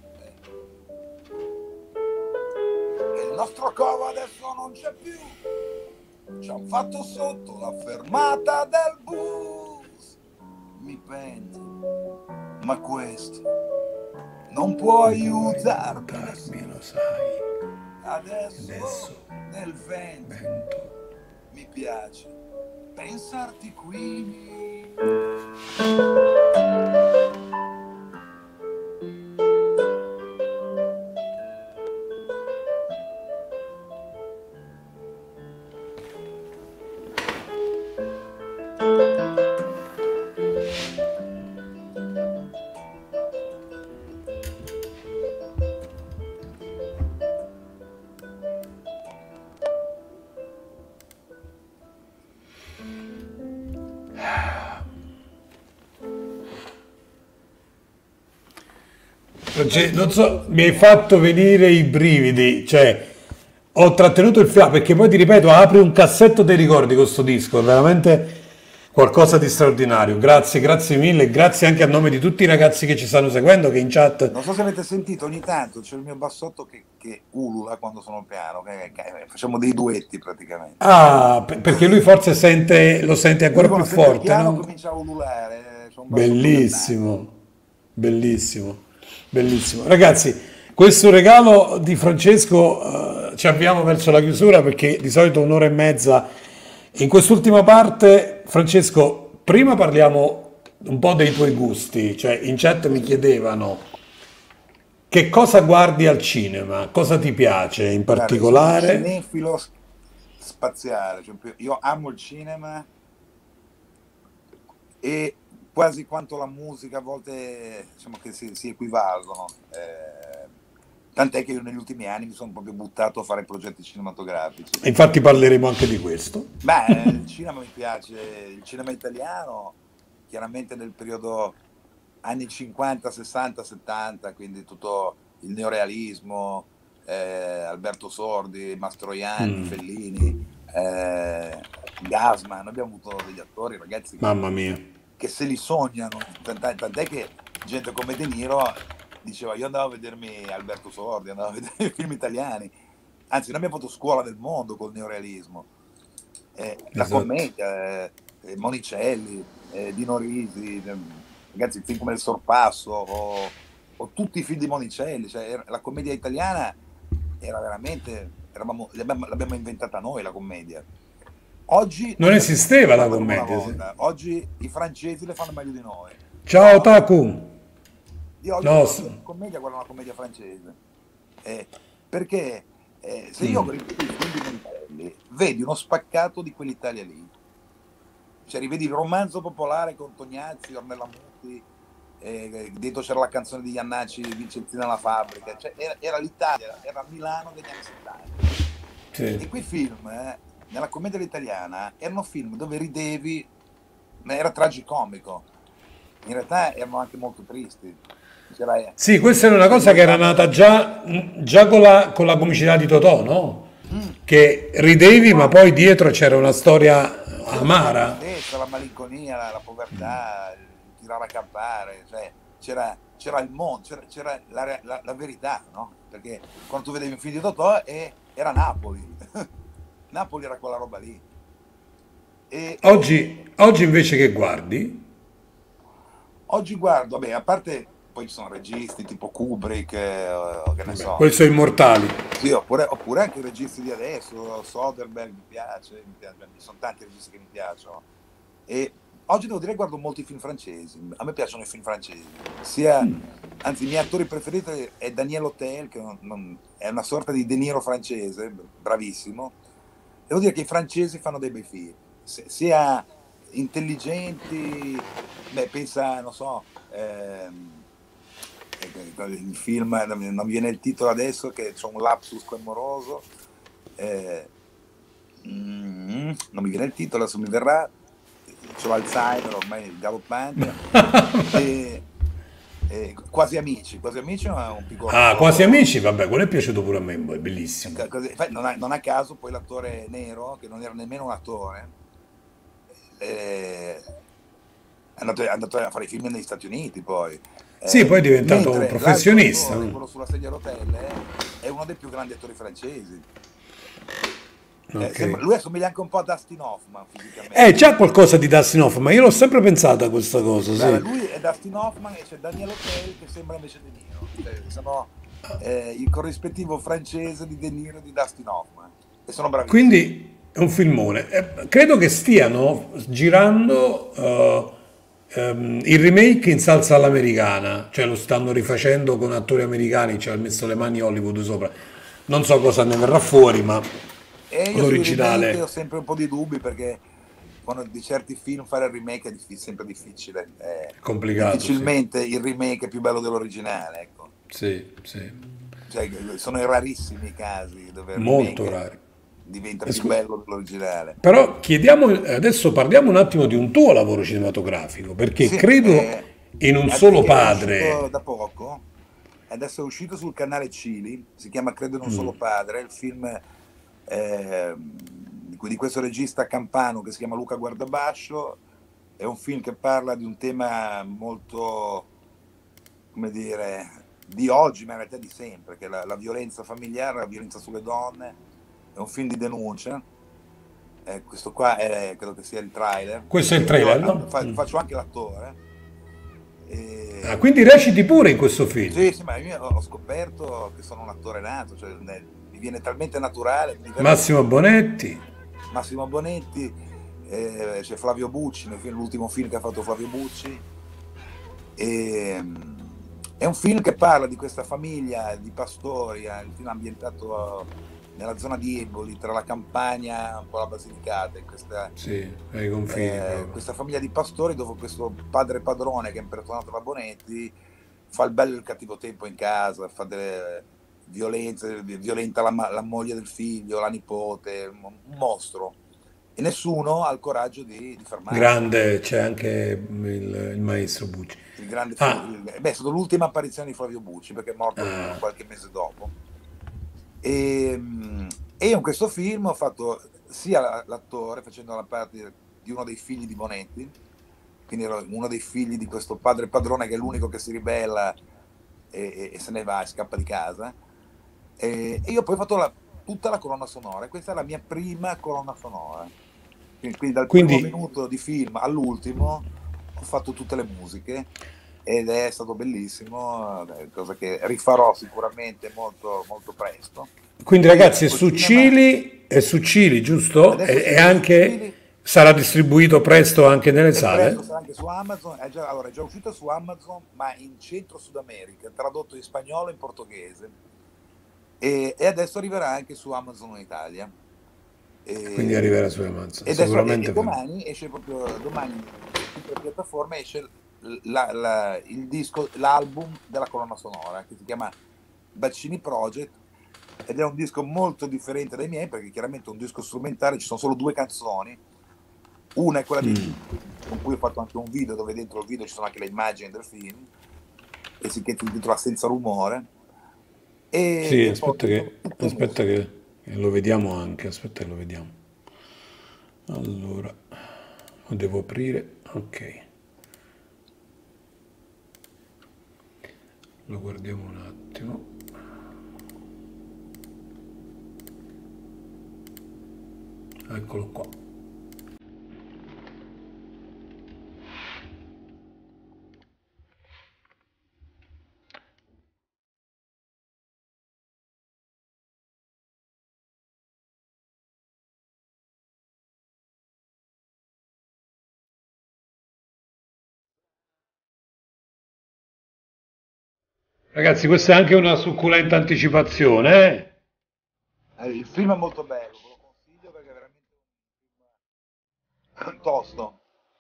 E il nostro covo adesso non c'è più. Ci han fatto sotto la fermata del bus. Mi pento, ma questo non può aiutarmi, lo sai. Adesso, Adesso nel vento, vento. mi piace pensarti qui. Cioè, non so, mi hai fatto venire i brividi, cioè ho trattenuto il fiato perché poi ti ripeto, apri un cassetto dei ricordi con questo disco, è veramente qualcosa di straordinario. Grazie, grazie mille, grazie anche a nome di tutti i ragazzi che ci stanno seguendo, che in chat. Non so se avete sentito, ogni tanto c'è il mio bassotto che, che ulula quando sono al piano, che, che facciamo dei duetti praticamente. Ah, per- perché lui forse sente, lo sente Lui ancora più quando sente il forte, piano no? comincia a ululare, c'è un bassotto Bellissimo, bellissimo, bellissimo. Ragazzi, questo regalo di Francesco, eh, ci avviamo verso la chiusura perché di solito un'ora e mezza. In quest'ultima parte, Francesco, prima parliamo un po' dei tuoi gusti, cioè in chat mi chiedevano che cosa guardi al cinema, cosa ti piace in Guarda, sono un particolare. cinefilo s- spaziale, cioè, io amo il cinema e quasi quanto la musica a volte diciamo che si, si equivalgono. Eh, tant'è che io negli ultimi anni mi sono proprio buttato a fare progetti cinematografici. E infatti parleremo anche di questo. Beh, il cinema mi piace, il cinema italiano, chiaramente nel periodo anni cinquanta, sessanta, settanta, quindi tutto il neorealismo, eh, Alberto Sordi, Mastroianni, Mm, Fellini, eh, Gasman. Abbiamo avuto degli attori, ragazzi, che, mamma mia. che se li sognano, tant'è, tant'è che gente come De Niro diceva io andavo a vedermi Alberto Sordi, andavo a vedere i film italiani, anzi noi abbiamo fatto scuola del mondo col neorealismo. Eh, la Esatto. commedia, eh, eh, Monicelli, eh, Dino Risi, eh, ragazzi, film come Il Sorpasso o, o tutti i film di Monicelli, cioè, era- la commedia italiana era veramente, eravamo- l'abbiamo, l'abbiamo inventata noi la commedia. Oggi Non non esisteva la come una commedia, sì. volta, oggi i francesi le fanno meglio di noi. Ciao Taku. Io oggi No, guardo s- una commedia, guardo una commedia francese. Eh, perché eh, se io mm. rivedi i film di Monicelli, vedi uno spaccato di quell'Italia lì. Cioè rivedi il romanzo popolare con Tognazzi, Ornella Muti, eh, dentro c'era la canzone di Iannacci, Vincenzina la fabbrica, cioè era, era l'Italia, era Milano degli anni settanta. E Sì. quei film, eh, nella commedia italiana, erano film dove ridevi, ma era tragicomico. In realtà erano anche molto tristi. C'era, Sì, questa era una c'era cosa che era Giuliano. nata già, già con la, con la comicità di Totò, no? Mm. Che ridevi, ma Poi poi dietro c'era una storia c'era la amara. tristezza, la malinconia, la, la povertà, il tirare a campare, cioè c'era, c'era il mondo, c'era, c'era la, re- la- la verità, no? Perché quando tu vedevi un film di Totò eh, era Napoli, Napoli era quella roba lì. E Oggi, oggi invece che guardi? oggi guardo, vabbè, a parte poi ci sono registi tipo Kubrick, eh, o che ne Vabbè, so. quelli sono immortali. Sì, oppure, oppure anche i registi di adesso, Soderbergh mi piace, mi piace, ci sono tanti registi che mi piacciono. E oggi devo dire che guardo molti film francesi, a me piacciono i film francesi, sia, anzi i miei attori preferiti è Daniel Auteuil, che non- non- è una sorta di De Niro francese, bravissimo. Devo dire che i francesi fanno dei bei film, se- sia intelligenti, beh, pensa, non so, ehm, eh, il film, non mi non mi viene il titolo adesso, che c'è un lapsus clamoroso, eh, mm, non mi viene il titolo, adesso mi verrà, c'ho l'Alzheimer ormai galoppante, e, e Quasi Amici, Quasi Amici è un piccolo Ah, Quasi capolavoro. Amici, vabbè, quello è piaciuto pure a me, è Eh, bellissimo. ca- così- infatti non a, non a caso poi l'attore nero, che non era nemmeno un attore, eh, è andato, è andato a fare i film negli Stati Uniti poi. Sì, Eh, poi è diventato mentre l'altro professionista. attore, quello No? sulla sedia a rotelle, è uno dei più grandi attori francesi. Eh, Ok. sembra- lui assomiglia anche un po' a Dustin Hoffman Eh, fisicamente. c'è qualcosa di Dustin Hoffman, ma io l'ho sempre pensata a questa cosa, Guarda, sì. lui è Dustin Hoffman e c'è Daniel Auteuil che sembra invece De Niro. Cioè, sono eh, il corrispettivo francese di De Niro e di Dustin Hoffman. E sono bravissimi. Quindi è un filmone. Eh, credo che stiano girando eh, ehm, il remake in salsa all'americana, cioè lo stanno rifacendo con attori americani, ci ha messo le mani Hollywood sopra. Non so cosa ne verrà fuori, ma E io sui remake ho l'originale sempre un po' di dubbi perché quando di certi film fare il remake è diffi- sempre difficile. Eh, è complicato, sì. difficilmente il remake è più bello dell'originale, ecco. Sì, sì. Cioè, sono i rarissimi i casi dove il Molto remake rari. diventa E più scu- bello dell'originale. Però chiediamo, adesso parliamo un attimo di un tuo lavoro cinematografico, perché Sì, credo eh, in un ad- solo è uscito padre. da poco, adesso è uscito sul canale Cili, si chiama Credo in un solo padre, il film eh, di cui- di questo regista campano che si chiama Luca Guardabascio, è un film che parla di un tema molto, come dire, di oggi, ma in realtà di sempre, che è la, la violenza familiare, la violenza sulle donne, è un film di denuncia. Eh, questo qua è, credo che sia il trailer. Questo è il Io trailer, ah, no? fa- Mm. faccio anche l'attore. Ah, E... quindi reciti pure in questo film. Sì, sì, ma io ho scoperto che sono un attore nato, cioè ne- mi viene talmente naturale, mi diverto Massimo così. Bonetti. Massimo Bonetti, eh, c'è Flavio Bucci, nel film- l'ultimo film che ha fatto Flavio Bucci. E, mm, è un film che parla di questa famiglia di pastori, è un film ambientato eh, nella zona di Eboli, tra la Campania e un po' la Basilicata, in questa, Sì, ai confini eh, proprio. questa famiglia di pastori dove questo padre padrone che è impersonato da Bonetti fa il bello e il cattivo tempo in casa, fa delle violenze, violenta la, la moglie del figlio, la nipote, un mostro. E nessuno ha il coraggio di, di fermarlo. Grande, c'è anche il, il maestro Bucci. Il grande, Ah, il, beh, è stata l'ultima apparizione di Flavio Bucci perché è morto ah, qualche mese dopo. E, e io in questo film ho fatto sia l'attore facendo la parte di uno dei figli di Bonetti, quindi ero uno dei figli di questo padre padrone che è l'unico che si ribella e, e se ne va e scappa di casa. E, e io poi ho fatto la, tutta la colonna sonora, questa è la mia prima colonna sonora. Quindi, quindi dal primo quindi, minuto di film all'ultimo ho fatto tutte le musiche ed è stato bellissimo, cosa che rifarò sicuramente molto, molto presto. quindi Poi ragazzi è col su cinema, Cili, è su Cili, giusto? adesso E, si e vede su anche Cili sarà distribuito presto anche nelle e presto sale? sarà anche su Amazon. È già, allora, è già uscito su Amazon, ma in Centro Sud America, tradotto in spagnolo e in portoghese. E, e adesso arriverà anche su Amazon in Italia. Quindi E, arriverà su Amazon, e adesso, e, e sicuramente farà. domani esce proprio, domani su tutte le piattaforme esce la- la- il disco, l'album della colonna sonora che si chiama Bacini Project ed è un disco molto differente dai miei perché chiaramente è un disco strumentale, ci sono solo due canzoni, una è quella di, con cui ho fatto anche un video dove dentro il video ci sono anche le immagini del film e si intitola Senza Rumore e, Sì, e poi aspetta che, tutte aspetta musiche. che, che lo vediamo anche, aspetta che lo vediamo. Allora, lo devo aprire, ok, lo guardiamo un attimo. Eccolo qua. Ragazzi, questa è anche una succulenta anticipazione, eh? Eh, il film è molto bello, ve lo consiglio perché è veramente un film tosto.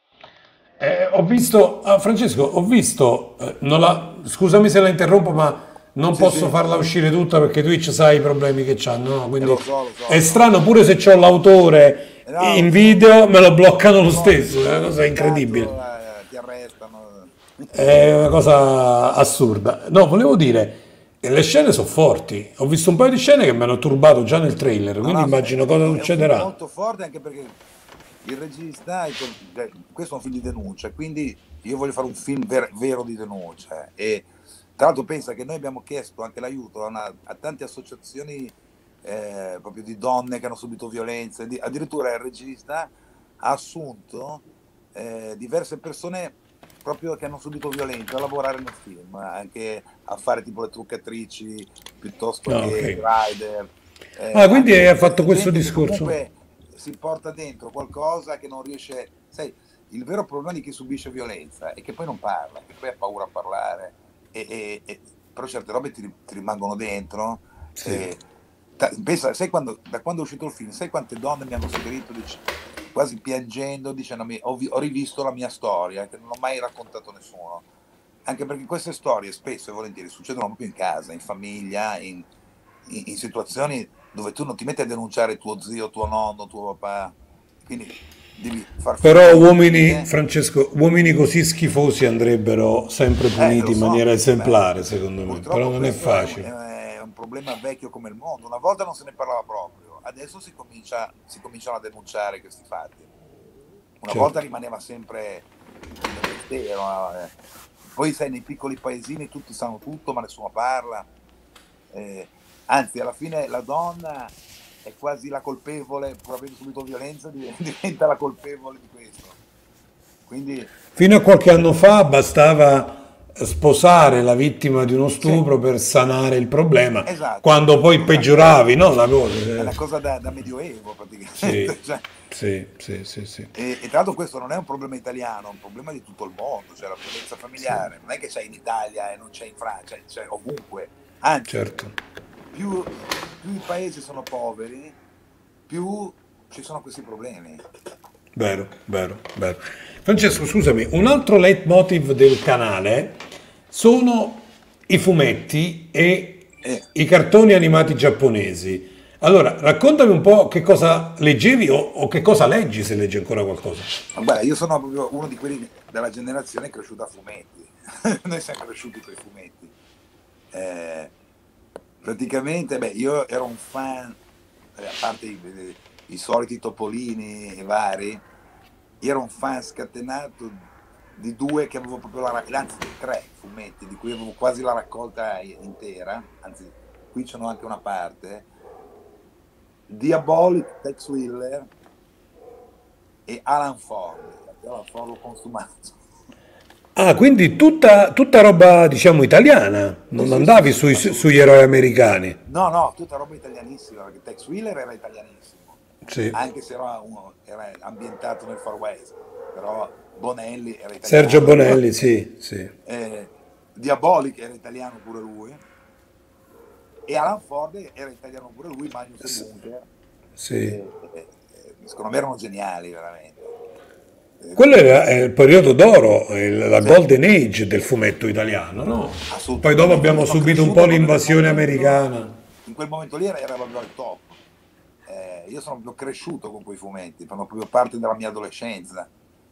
Eh, ho visto, ah, Francesco, ho visto, eh, non la- scusami se la interrompo, ma non Sì, posso sì, farla uscire tutta perché Twitch sai i problemi che c'hanno, no? e Quindi lo so, lo so, è lo so. strano, pure se c'ho l'autore Eh, no, in lo so, video, me lo bloccano lo lo so, stesso, è una cosa ogni tanto incredibile. eh, ti arrestano. È una cosa assurda. No, volevo dire, le scene sono forti. Ho visto un paio di scene che mi hanno turbato già nel trailer, No, quindi no, è, immagino cosa è- è un film succederà. molto forte anche perché il regista, il co- eh, questo è un film di denuncia, quindi io voglio fare un film ver- vero di denuncia. E tra l'altro pensa che noi abbiamo chiesto anche l'aiuto a, una- a tante associazioni eh, proprio di donne che hanno subito violenze, di- addirittura il regista ha assunto eh, diverse persone proprio che hanno subito violenza a lavorare nel film, anche a fare tipo le truccatrici piuttosto Ah, che ok. i rider, Ah, eh, quindi anche hai fatto ge- questo gente che discorso. comunque si porta dentro qualcosa che non riesce, sai, il vero problema di chi subisce violenza è che poi non parla, che poi ha paura a parlare, e, e- e- però certe robe ti, ti rimangono dentro. Sì. E, ta- pensa, sai quando, da quando è uscito il film, sai quante donne mi hanno scritto dic- quasi piangendo, dicendomi ho, vi- ho rivisto la mia storia, che non ho mai raccontato a nessuno. Anche perché queste storie spesso e volentieri succedono proprio in casa, in famiglia, in, in- in situazioni dove tu non ti metti a denunciare tuo zio, tuo nonno, tuo papà, quindi devi far finta Però di uomini, niente. Francesco, uomini così schifosi andrebbero sempre Eh, puniti lo in maniera so, beh, esemplare, secondo me. Però purtroppo non è questo è un, facile. è un problema vecchio come il mondo. Una volta non se ne parlava proprio, adesso si comincia, si cominciano a denunciare questi fatti. Una volta Certo. rimaneva sempre nel mistero. eh. Poi sai, nei piccoli paesini tutti sanno tutto, ma nessuno parla. Eh, anzi, alla fine la donna è quasi la colpevole, pur avendo subito violenza, div- diventa la colpevole di questo. Quindi, Fino a qualche anno fa bastava sposare la vittima di uno sì, stupro per sanare il problema, esatto, quando poi esatto. peggioravi, no? La cosa. È una eh. cosa da, da medioevo Sì, praticamente. Cioè, sì, sì, sì, sì. e, e tra l'altro questo non è un problema italiano, è un problema di tutto il mondo, cioè la violenza Sì, familiare, non è che c'è in Italia e non c'è in Francia, c'è ovunque. Anzi, certo. più, più i paesi sono poveri, più ci sono questi problemi. Vero, vero, vero. Francesco, scusami, un altro leitmotiv del canale sono i fumetti e E, i cartoni animati giapponesi. Allora, raccontami un po' che cosa leggevi o, o che cosa leggi, se leggi ancora qualcosa. ma guarda, io sono proprio uno di quelli della generazione cresciuta a fumetti. Noi siamo cresciuti per i fumetti. Eh, praticamente, beh, io ero un fan, eh, a parte i, i- i soliti topolini e vari, io ero un fan scatenato di due che avevo proprio la raccolta, anzi di tre fumetti, di cui avevo quasi la raccolta i- intera, anzi qui c'è anche una parte, Diabolic, Tex Willer e Alan Ford. Alan Ford l'ho consumato. Ah, quindi tutta, tutta roba, diciamo, italiana, Sì, non sì, sì, andavi sì, sui- sugli assolutamente. eroi americani. No, no, tutta roba italianissima, perché Tex Willer era italianissimo, Sì. anche se era, uno, era ambientato nel Far West, però Bonelli era Sergio italiano, Bonelli, sì, sì. eh, Diabolic era italiano pure lui, e Alan Ford era italiano pure lui, Magnus e S- Bunker, sì. e, e- e secondo me erano geniali veramente. Eh, Quello era eh, il periodo d'oro, il- la sì, golden age del fumetto italiano, no? Poi dopo assolutamente, io abbiamo sono subito un po' cresciuto proprio nel l'invasione momento, americana. in quel momento lì era, era proprio al top. Eh, io sono proprio cresciuto con quei fumetti, fanno proprio parte della mia adolescenza.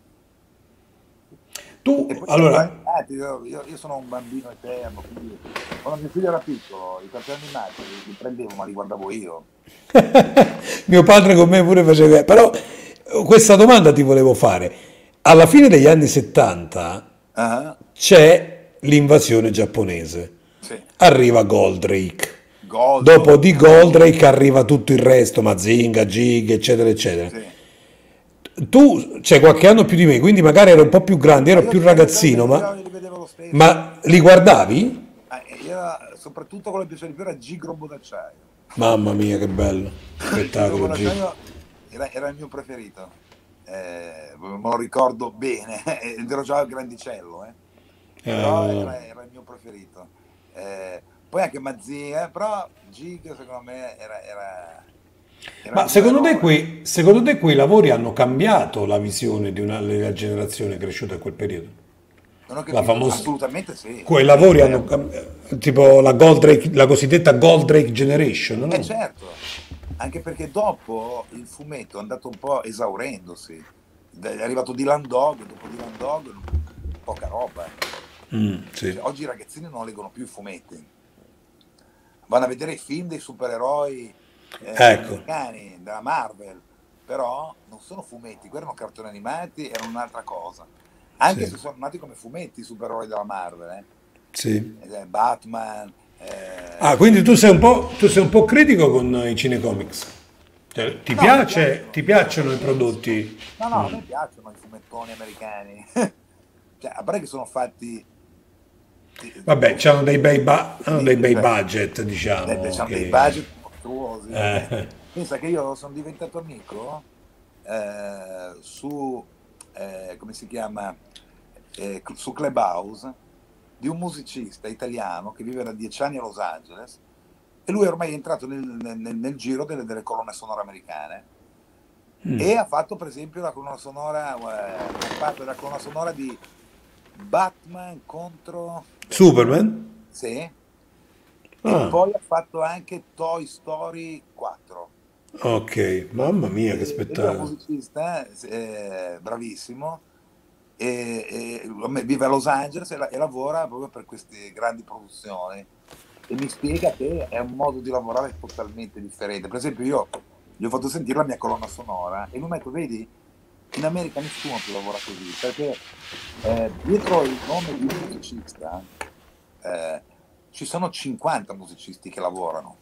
E Tu, poi i cartoni allora, animati, io, io- io sono un bambino eterno, quindi quando mio figlio era piccolo, i cartoni animati li, li prendevo, ma li guardavo io. mio padre con me pure faceva... Però eh, questa domanda ti volevo fare. Alla fine degli anni settanta Ah, c'è l'invasione giapponese. sì, Arriva Goldrake. Dopo Goldorak, di Goldrake arriva tutto il resto, Mazinga, Jig, eccetera, eccetera. sì. Tu c'hai qualche anno più di me, quindi magari ero un po' più grande, Ma ero io, più io, io, io, ragazzino, io ma, li vedevo lo stesso. ma li guardavi? Ah, e io, soprattutto quello che mi piaceva di più era Gigrobo d'acciaio. Mamma mia, che bello. Gigrobo Spettacolo, G. d'acciaio era, era il mio preferito. Eh, me lo ricordo bene, ed ero già grandicello, eh. Eh, Però no, no. era, era il mio preferito. eh, poi anche Mazzia, però Gig secondo me era, era, era Ma il vero secondo te, eroe. quei, secondo te quei lavori hanno cambiato la visione di una, della generazione cresciuta in quel periodo? Non ho La capito, famosa, assolutamente sì, quei sì, lavori hanno certo. cambiato, tipo la Goldrake, la cosiddetta Goldrake Generation, Eh no? certo, anche perché dopo il fumetto è andato un po' esaurendosi. È arrivato Dylan Dog, dopo Dylan Dog poca roba. Mm, sì. Cioè, oggi i ragazzini non leggono più i fumetti, vanno a vedere i film dei supereroi eh, Ecco, americani, della Marvel, però non sono fumetti, quelli erano cartoni animati, erano un'altra cosa. Anche sì, se sono nati come fumetti i supereroi della Marvel, eh. sì. Ed è Batman, Ah, eh, quindi tu sei un po', tu sei un po' critico con i cinecomics. Cioè, ti no, a me piace, ti piacciono, sono piacciono i bellissimi. prodotti? No, no, a Mm. me piacciono i fumettoni americani. Cioè, a parte che sono fatti eh, Vabbè, con hanno dei bei, ba- hanno dei libri, bei cioè, budget, de- de- diciamo, c'hanno dei che... budget mostruosi. eh, Pensa che io sono diventato amico eh, su, eh, come si chiama, eh, su Clubhouse di un musicista italiano che vive da dieci anni a Los Angeles e lui ormai è entrato nel, nel- nel giro delle, delle colonne sonore americane e ha fatto per esempio la colonna sonora, eh, ha fatto la colonna sonora di Batman contro, adesso non mi ricordo, Superman? sì, e Ah, poi ha fatto anche Toy Story quattro. ok, mamma mia, che E, e lui è un spettacolo. musicista, eh, bravissimo, e, e vive a Los Angeles e, la- e lavora proprio per queste grandi produzioni. E mi spiega che è un modo di lavorare totalmente differente. Per esempio, io gli ho fatto sentire la mia colonna sonora e lui mi ha detto: Vedi, in America nessuno più lavora così perché eh, dietro il nome di un musicista eh, ci sono cinquanta musicisti che lavorano.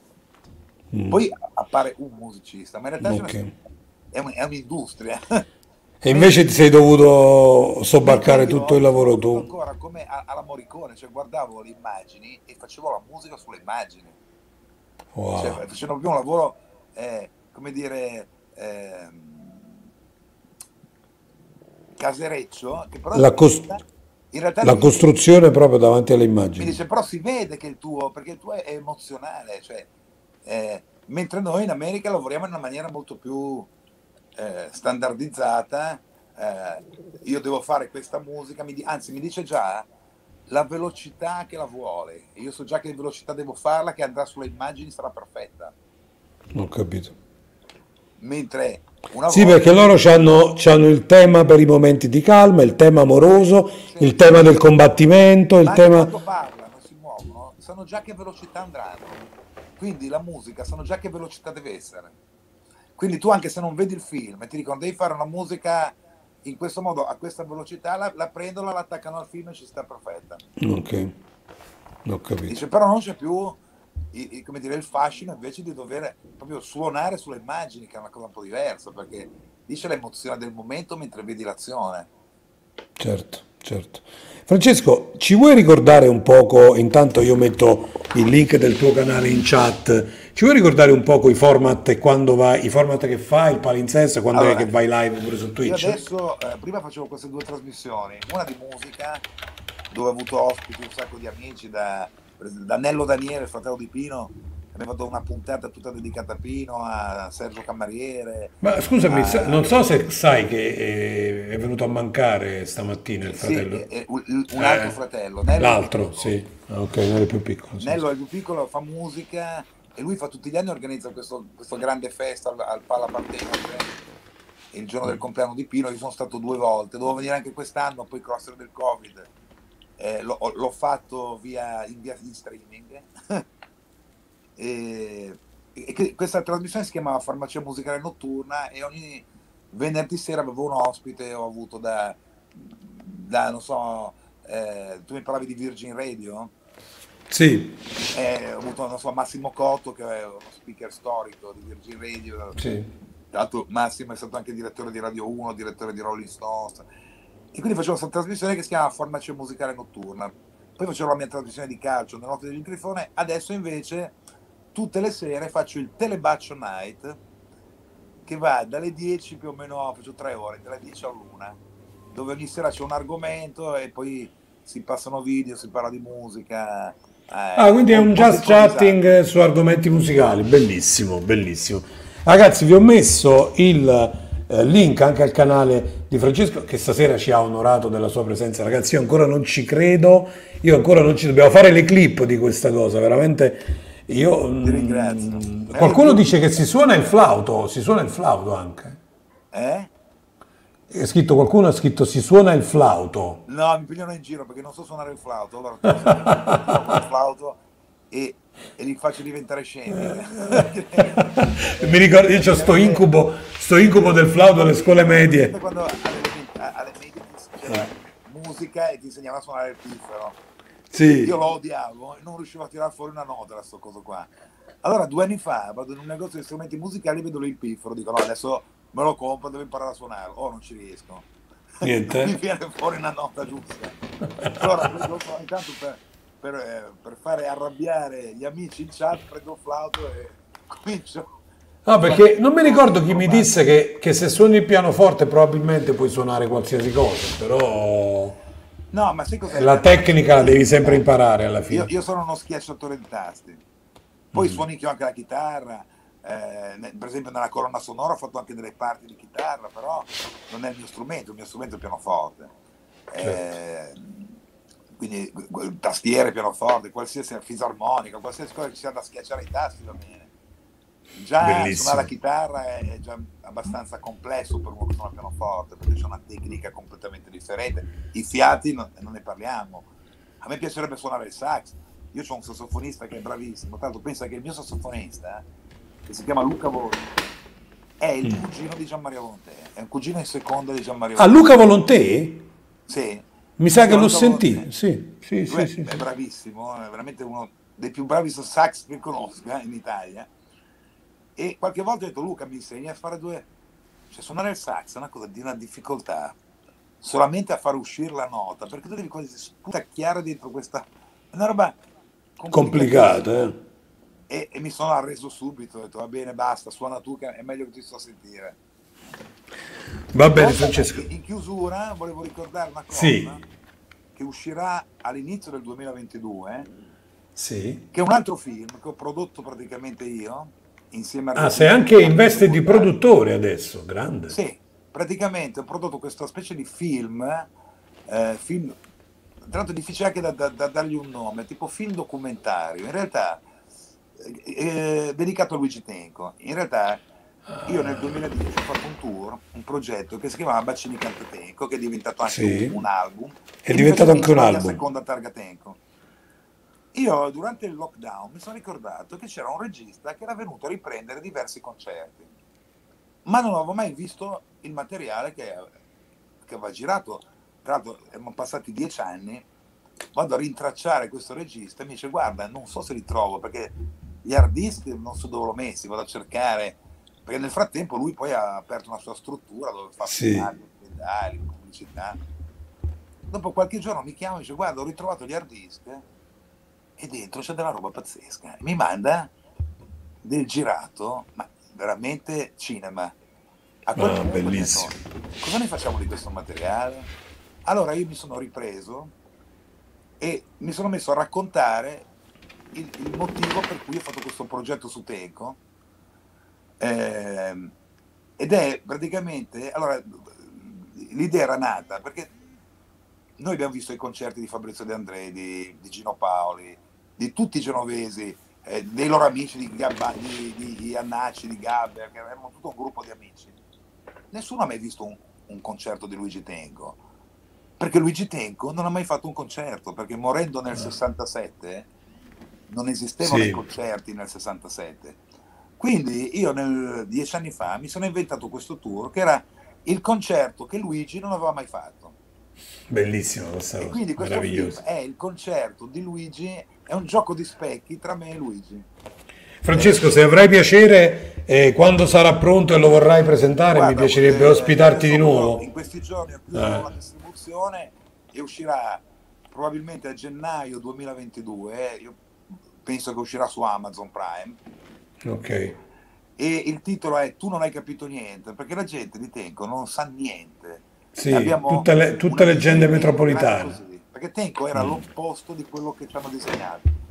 Mm, Poi appare un musicista, ma in realtà ce ne ok. sono- è, un- è un'industria. E invece ti Mentre, sei dovuto mentre sobbarcare tutto io il sono lavoro voluto tu. ancora come a- alla Morricone, cioè guardavo le immagini e facevo la musica sulle immagini. Cioè, Wow. facendo proprio un lavoro, eh, come dire, ehm, casereccio, che però La, in cos- realtà, in realtà la lui mi dice, costruzione proprio davanti alle mi immagini. dice, però si vede che il tuo, perché il tuo è emozionale, cioè, eh, mentre noi in America lavoriamo in una maniera molto più eh, standardizzata, eh, io devo fare questa musica, mi di- anzi mi dice già la velocità che la vuole, e io so già che velocità devo farla, che andrà sulle immagini, sarà perfetta. Ho capito. Mentre una Sì, volta perché loro invece, hanno il tema per i momenti di calma, il tema sì, amoroso, sì, il tema del sì, combattimento, il ma anche tema... quando parlano, si muovono, sanno già che velocità andranno. Quindi la musica, sanno già che velocità deve essere. Quindi tu anche se non vedi il film e ti dicono devi fare una musica in questo modo, a questa velocità, la, la prendono, la attaccano al film e ci sta perfetta. Ok, ho capito. Dice però non c'è più i- i- come dire, il fascino invece di dover proprio suonare sulle immagini, che è una cosa un po' diversa, perché dice l'emozione del momento mentre vedi l'azione. Certo, certo. Francesco, ci vuoi ricordare un poco, intanto io metto il link del tuo canale in chat, ci vuoi ricordare un poco i format e quando vai, i format che fai, il palinsesto, quando è che Allora, vai live pure su io Twitch? adesso, eh, prima facevo queste due trasmissioni, una di musica, dove ho avuto ospiti un sacco di amici, da, da Nello Daniele, il fratello di Pino, abbiamo fatto una puntata tutta dedicata a Pino, a Sergio Camariere, Ma scusami, sa- a, non so se sai che eh, è venuto a mancare stamattina il sì, fratello. e- e un un altro Eh, fratello, Nello è il più l'altro, piccolo. sì. Ah, ok, non è più piccolo, sì, Nello sì. è il più piccolo, fa musica e lui fa tutti gli anni, organizza questo, questo grande festa al, al Pala Partenope, il giorno del compleanno di Pino. Io sono stato due volte, dovevo venire anche quest'anno, poi con la storia del Covid eh, l'ho, l'ho fatto via in, via in streaming. e, e che- questa trasmissione si chiamava Farmacia Musicale Notturna e ogni venerdì sera avevo un ospite, ho avuto da, da non so, eh, tu mi parlavi di Virgin Radio? Sì, Eh, ho avuto, non so, Massimo Cotto, che è uno speaker storico di Virgin Radio. sì. Tra l'altro Massimo è stato anche direttore di Radio uno, direttore di Rolling Stones. E quindi facevo questa trasmissione che si chiama Farmacia Musicale Notturna. Poi facevo la mia trasmissione di calcio nella notte dell'ingrifone. Adesso invece tutte le sere faccio il Telebaccio Night, che va dalle dieci più o meno, faccio tre ore, dalle dieci all'una, dove ogni sera c'è un argomento e poi si passano video, si parla di musica. Ah, Eh, quindi è un molto just improvvisato. chatting su argomenti musicali, bellissimo, bellissimo. Ragazzi, vi ho messo il eh, link anche al canale di Francesco che stasera ci ha onorato della sua presenza. Ragazzi, io ancora non ci credo, io ancora non ci dobbiamo fare le clip di questa cosa, veramente. Io, Ti ringrazio. mm, Eh, qualcuno io, dice che si suona il flauto, si suona il flauto anche. eh? È scritto, qualcuno ha scritto si suona il flauto. No, mi pigliano in giro perché non so suonare il flauto. Allora tu sai che mi giro con il flauto e, e li faccio diventare scemi. Mi ricordo, io ho sto Praticamente, incubo, sto incubo del flauto alle scuole presente medie. quando alle, alle alle medie c'era musica e ti insegnava a suonare il piffero. Io Sì. lo odiavo e non riuscivo a tirare fuori una nota da sto coso qua. Allora due anni fa vado in un negozio di strumenti musicali e vedo lì il piffero, dico no, adesso me lo compro, devo imparare a suonarlo. Oh, non ci riesco. Non mi Niente. viene fuori una nota giusta. Allora prendo ogni tanto per, per, eh, per fare arrabbiare gli amici in chat, prendo il flauto e comincio No, a fare perché non delle mi cose ricordo chi mi disse improbabili. che, che se suoni il pianoforte probabilmente puoi suonare qualsiasi cosa, però No, ma sai cos'è? la La, la tecnica la devi sempre tecnica. imparare alla Io, fine. io sono uno schiacciatore di tasti. Poi suonichio anche la chitarra. eh, ne- per esempio nella colonna sonora ho fatto anche delle parti di chitarra, però non è il mio strumento, il mio strumento è il pianoforte. Certo. Eh, quindi gu- gu- tastiere, pianoforte, qualsiasi fisarmonica, qualsiasi cosa che sia da schiacciare i tasti va bene. Già suonare la Bellissimo. chitarra è, è già abbastanza complesso per uno che suona il pianoforte, perché c'è una tecnica completamente differente. I fiati non, non ne parliamo. A me piacerebbe suonare il sax. Io ho un sassofonista che è bravissimo. Tra l'altro pensa che il mio sassofonista, che si chiama Luca Volontè, è il cugino di Gianmaria Volontè. È un cugino in seconda di Gianmaria Ah, Volontè. Luca Volontè? Sì, Mi si sa che chiama l'ho Luca sentito. Volontè. Sì, sì, Lui sì, è, sì, è sì. bravissimo, è veramente uno dei più bravi sax che conosca in Italia. E qualche volta ho detto, Luca, mi insegni a fare due... Cioè, suonare il sax è una cosa di una difficoltà, solamente a far uscire la nota, perché tu devi quasi sputacchiare dentro questa... È una roba Complicato, complicatissima. eh? E, e mi sono arreso subito, ho detto, va bene, basta, suona tu, che è meglio che ti sto a sentire. Va bene, Poi, Francesco. in chiusura, volevo ricordare una cosa, Sì, che uscirà all'inizio del duemilaventidue, sì. che è un altro film che ho prodotto praticamente io, insieme al Ah, sei regista anche in Riccardo veste di Tributtari. produttore adesso, grande. Sì, praticamente ho prodotto questa specie di film, eh, film tra l'altro è difficile anche da, da- da dargli un nome, tipo film documentario, in realtà eh, eh, dedicato a Luigi Tenco. In realtà io nel duemiladieci ho fatto un tour, un progetto che si chiamava Bacini Canta Tenco, che è diventato anche un, Sì. un album, È e mi diventato faceva anche un insieme a album. seconda targa Tenco. Io durante il lockdown mi sono ricordato che c'era un regista che era venuto a riprendere diversi concerti, ma non avevo mai visto il materiale che, che aveva girato. Tra l'altro erano passati dieci anni, vado a rintracciare questo regista e mi dice guarda, non so se li trovo perché gli hard disk non so dove l'ho messi, vado a cercare, perché nel frattempo lui poi ha aperto una sua struttura dove fa Sì. spettacoli, pedali, pubblicità. Dopo qualche giorno mi chiama e dice guarda, ho ritrovato gli hard disk e dentro c'è della roba pazzesca. Mi manda del girato, ma veramente cinema. A quel Ah, punto ho detto, bellissimo. cosa ne facciamo di questo materiale? Allora io mi sono ripreso e mi sono messo a raccontare il, il motivo per cui ho fatto questo progetto su Tenco. Ehm, ed è praticamente, allora, l'idea era nata perché noi abbiamo visto i concerti di Fabrizio De André, di, di Gino Paoli, di tutti i genovesi, eh, dei loro amici di, Gabba, di, di, di Annacci, di Gabber, che erano tutto un gruppo di amici. Nessuno ha mai visto un, un concerto di Luigi Tenco, perché Luigi Tenco non ha mai fatto un concerto, perché morendo nel sessantasette non esistevano i Sì. concerti nel sessantasette. Quindi io nel, dieci anni fa mi sono inventato questo tour che era il concerto che Luigi non aveva mai fatto. Bellissima questa E cosa, quindi questo film meravigliosa. è il concerto di Luigi, è un gioco di specchi tra me e Luigi. Francesco, Eh, se avrai piacere, eh, quando sarà pronto e lo vorrai presentare, mi guarda, piacerebbe eh, io ospitarti di adesso ho- in nuovo. questi giorni ho chiuso Eh, la distribuzione e uscirà probabilmente a gennaio duemilaventidue, io penso che uscirà su Amazon Prime, ok. e il titolo è Tu non hai capito niente, perché la gente di Tenco non sa niente. Sì, Abbiamo tutte le, tutte una visione leggende di Tenco grande metropolitane. così, perché Tenco era l'opposto di quello che ci hanno disegnato.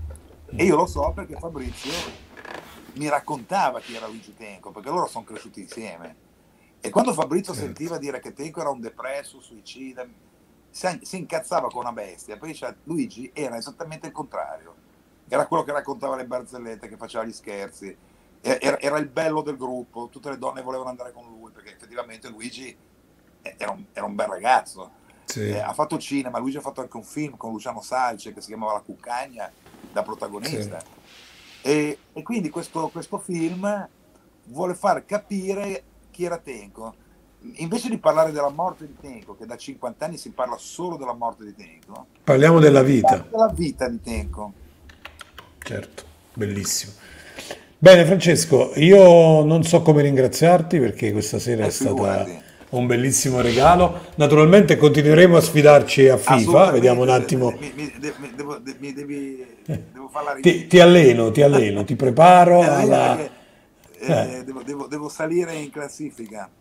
E io lo so perché Fabrizio mi raccontava chi era Luigi Tenco, perché loro sono cresciuti insieme. E quando Fabrizio Certo. sentiva dire che Tenco era un depresso, suicida, si, si incazzava con una bestia. Poi diceva, Luigi era esattamente il contrario. Era quello che raccontava le barzellette, che faceva gli scherzi. Era, era il bello del gruppo, tutte le donne volevano andare con lui, perché effettivamente Luigi era un, era un bel ragazzo. Sì. Eh, ha fatto cinema, Luigi ha fatto anche un film con Luciano Salce che si chiamava La Cuccagna, da protagonista. Sì. E, e quindi questo, questo film vuole far capire chi era Tenco. Invece di parlare della morte di Tenco, che da cinquanta anni si parla solo della morte di Tenco, parliamo della vita. Della vita di Tenco. Certo, bellissimo. Bene Francesco, io non so come ringraziarti perché questa sera Eh, è stata figurati. un bellissimo regalo. Naturalmente continueremo a sfidarci a FIFA, Assolutamente. vediamo un attimo. Mi, mi, mi, devo, mi devi, devo fare la Ti, rivincita. ti alleno, ti alleno, ti preparo Eh, alla... perché, Eh. eh, devo, devo, devo salire in classifica.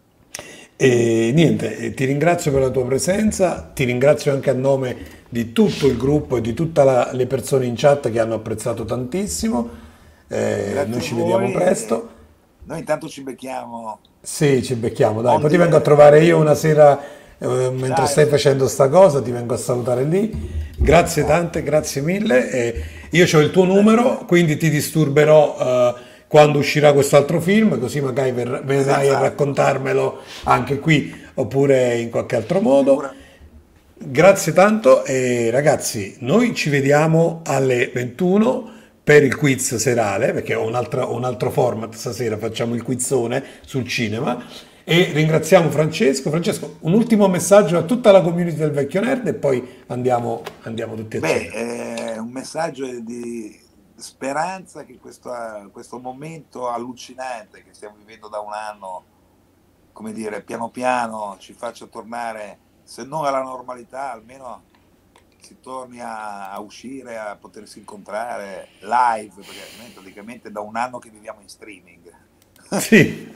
E niente, eh, ti ringrazio per la tua presenza, ti ringrazio anche a nome di tutto il gruppo e di tutte le persone in chat che hanno apprezzato tantissimo. Eh, Grazie noi a ci voi vediamo e presto. Noi intanto ci becchiamo. Sì, ci becchiamo, dai. On Poi ti the vengo a air. trovare io una sera, eh, mentre Dai, stai lo- facendo sta cosa, ti vengo a salutare lì. Grazie tante, grazie mille. E io ho il tuo numero, quindi ti disturberò eh, quando uscirà quest'altro film, così magari ver- verrai a Senz'altro. raccontarmelo anche qui oppure in qualche altro modo. Figura- Grazie tanto e ragazzi, noi ci vediamo alle ventuno per il quiz serale, perché ho un altro, un altro format stasera, facciamo il quizzone sul cinema e ringraziamo Francesco. Francesco, un ultimo messaggio a tutta la community del Vecchio Nerd e poi andiamo, andiamo tutti a Beh, cena. è un messaggio di speranza che questa- questo momento allucinante che stiamo vivendo da un anno, come dire, piano piano ci faccia tornare, se non alla normalità, almeno si torni a, a uscire, a potersi incontrare live, perché noi praticamente da un anno che viviamo in streaming. Sì.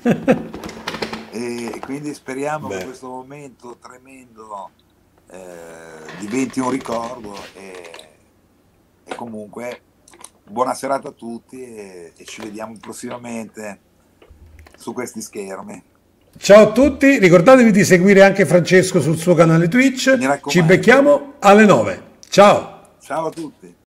E quindi speriamo Beh. che questo momento tremendo eh, diventi un ricordo e, e comunque buona serata a tutti e, e ci vediamo prossimamente su questi schermi. Ciao a tutti, ricordatevi di seguire anche Francesco sul suo canale Twitch. Mi raccomando. Ci becchiamo alle nove. Ciao. Ciao a tutti.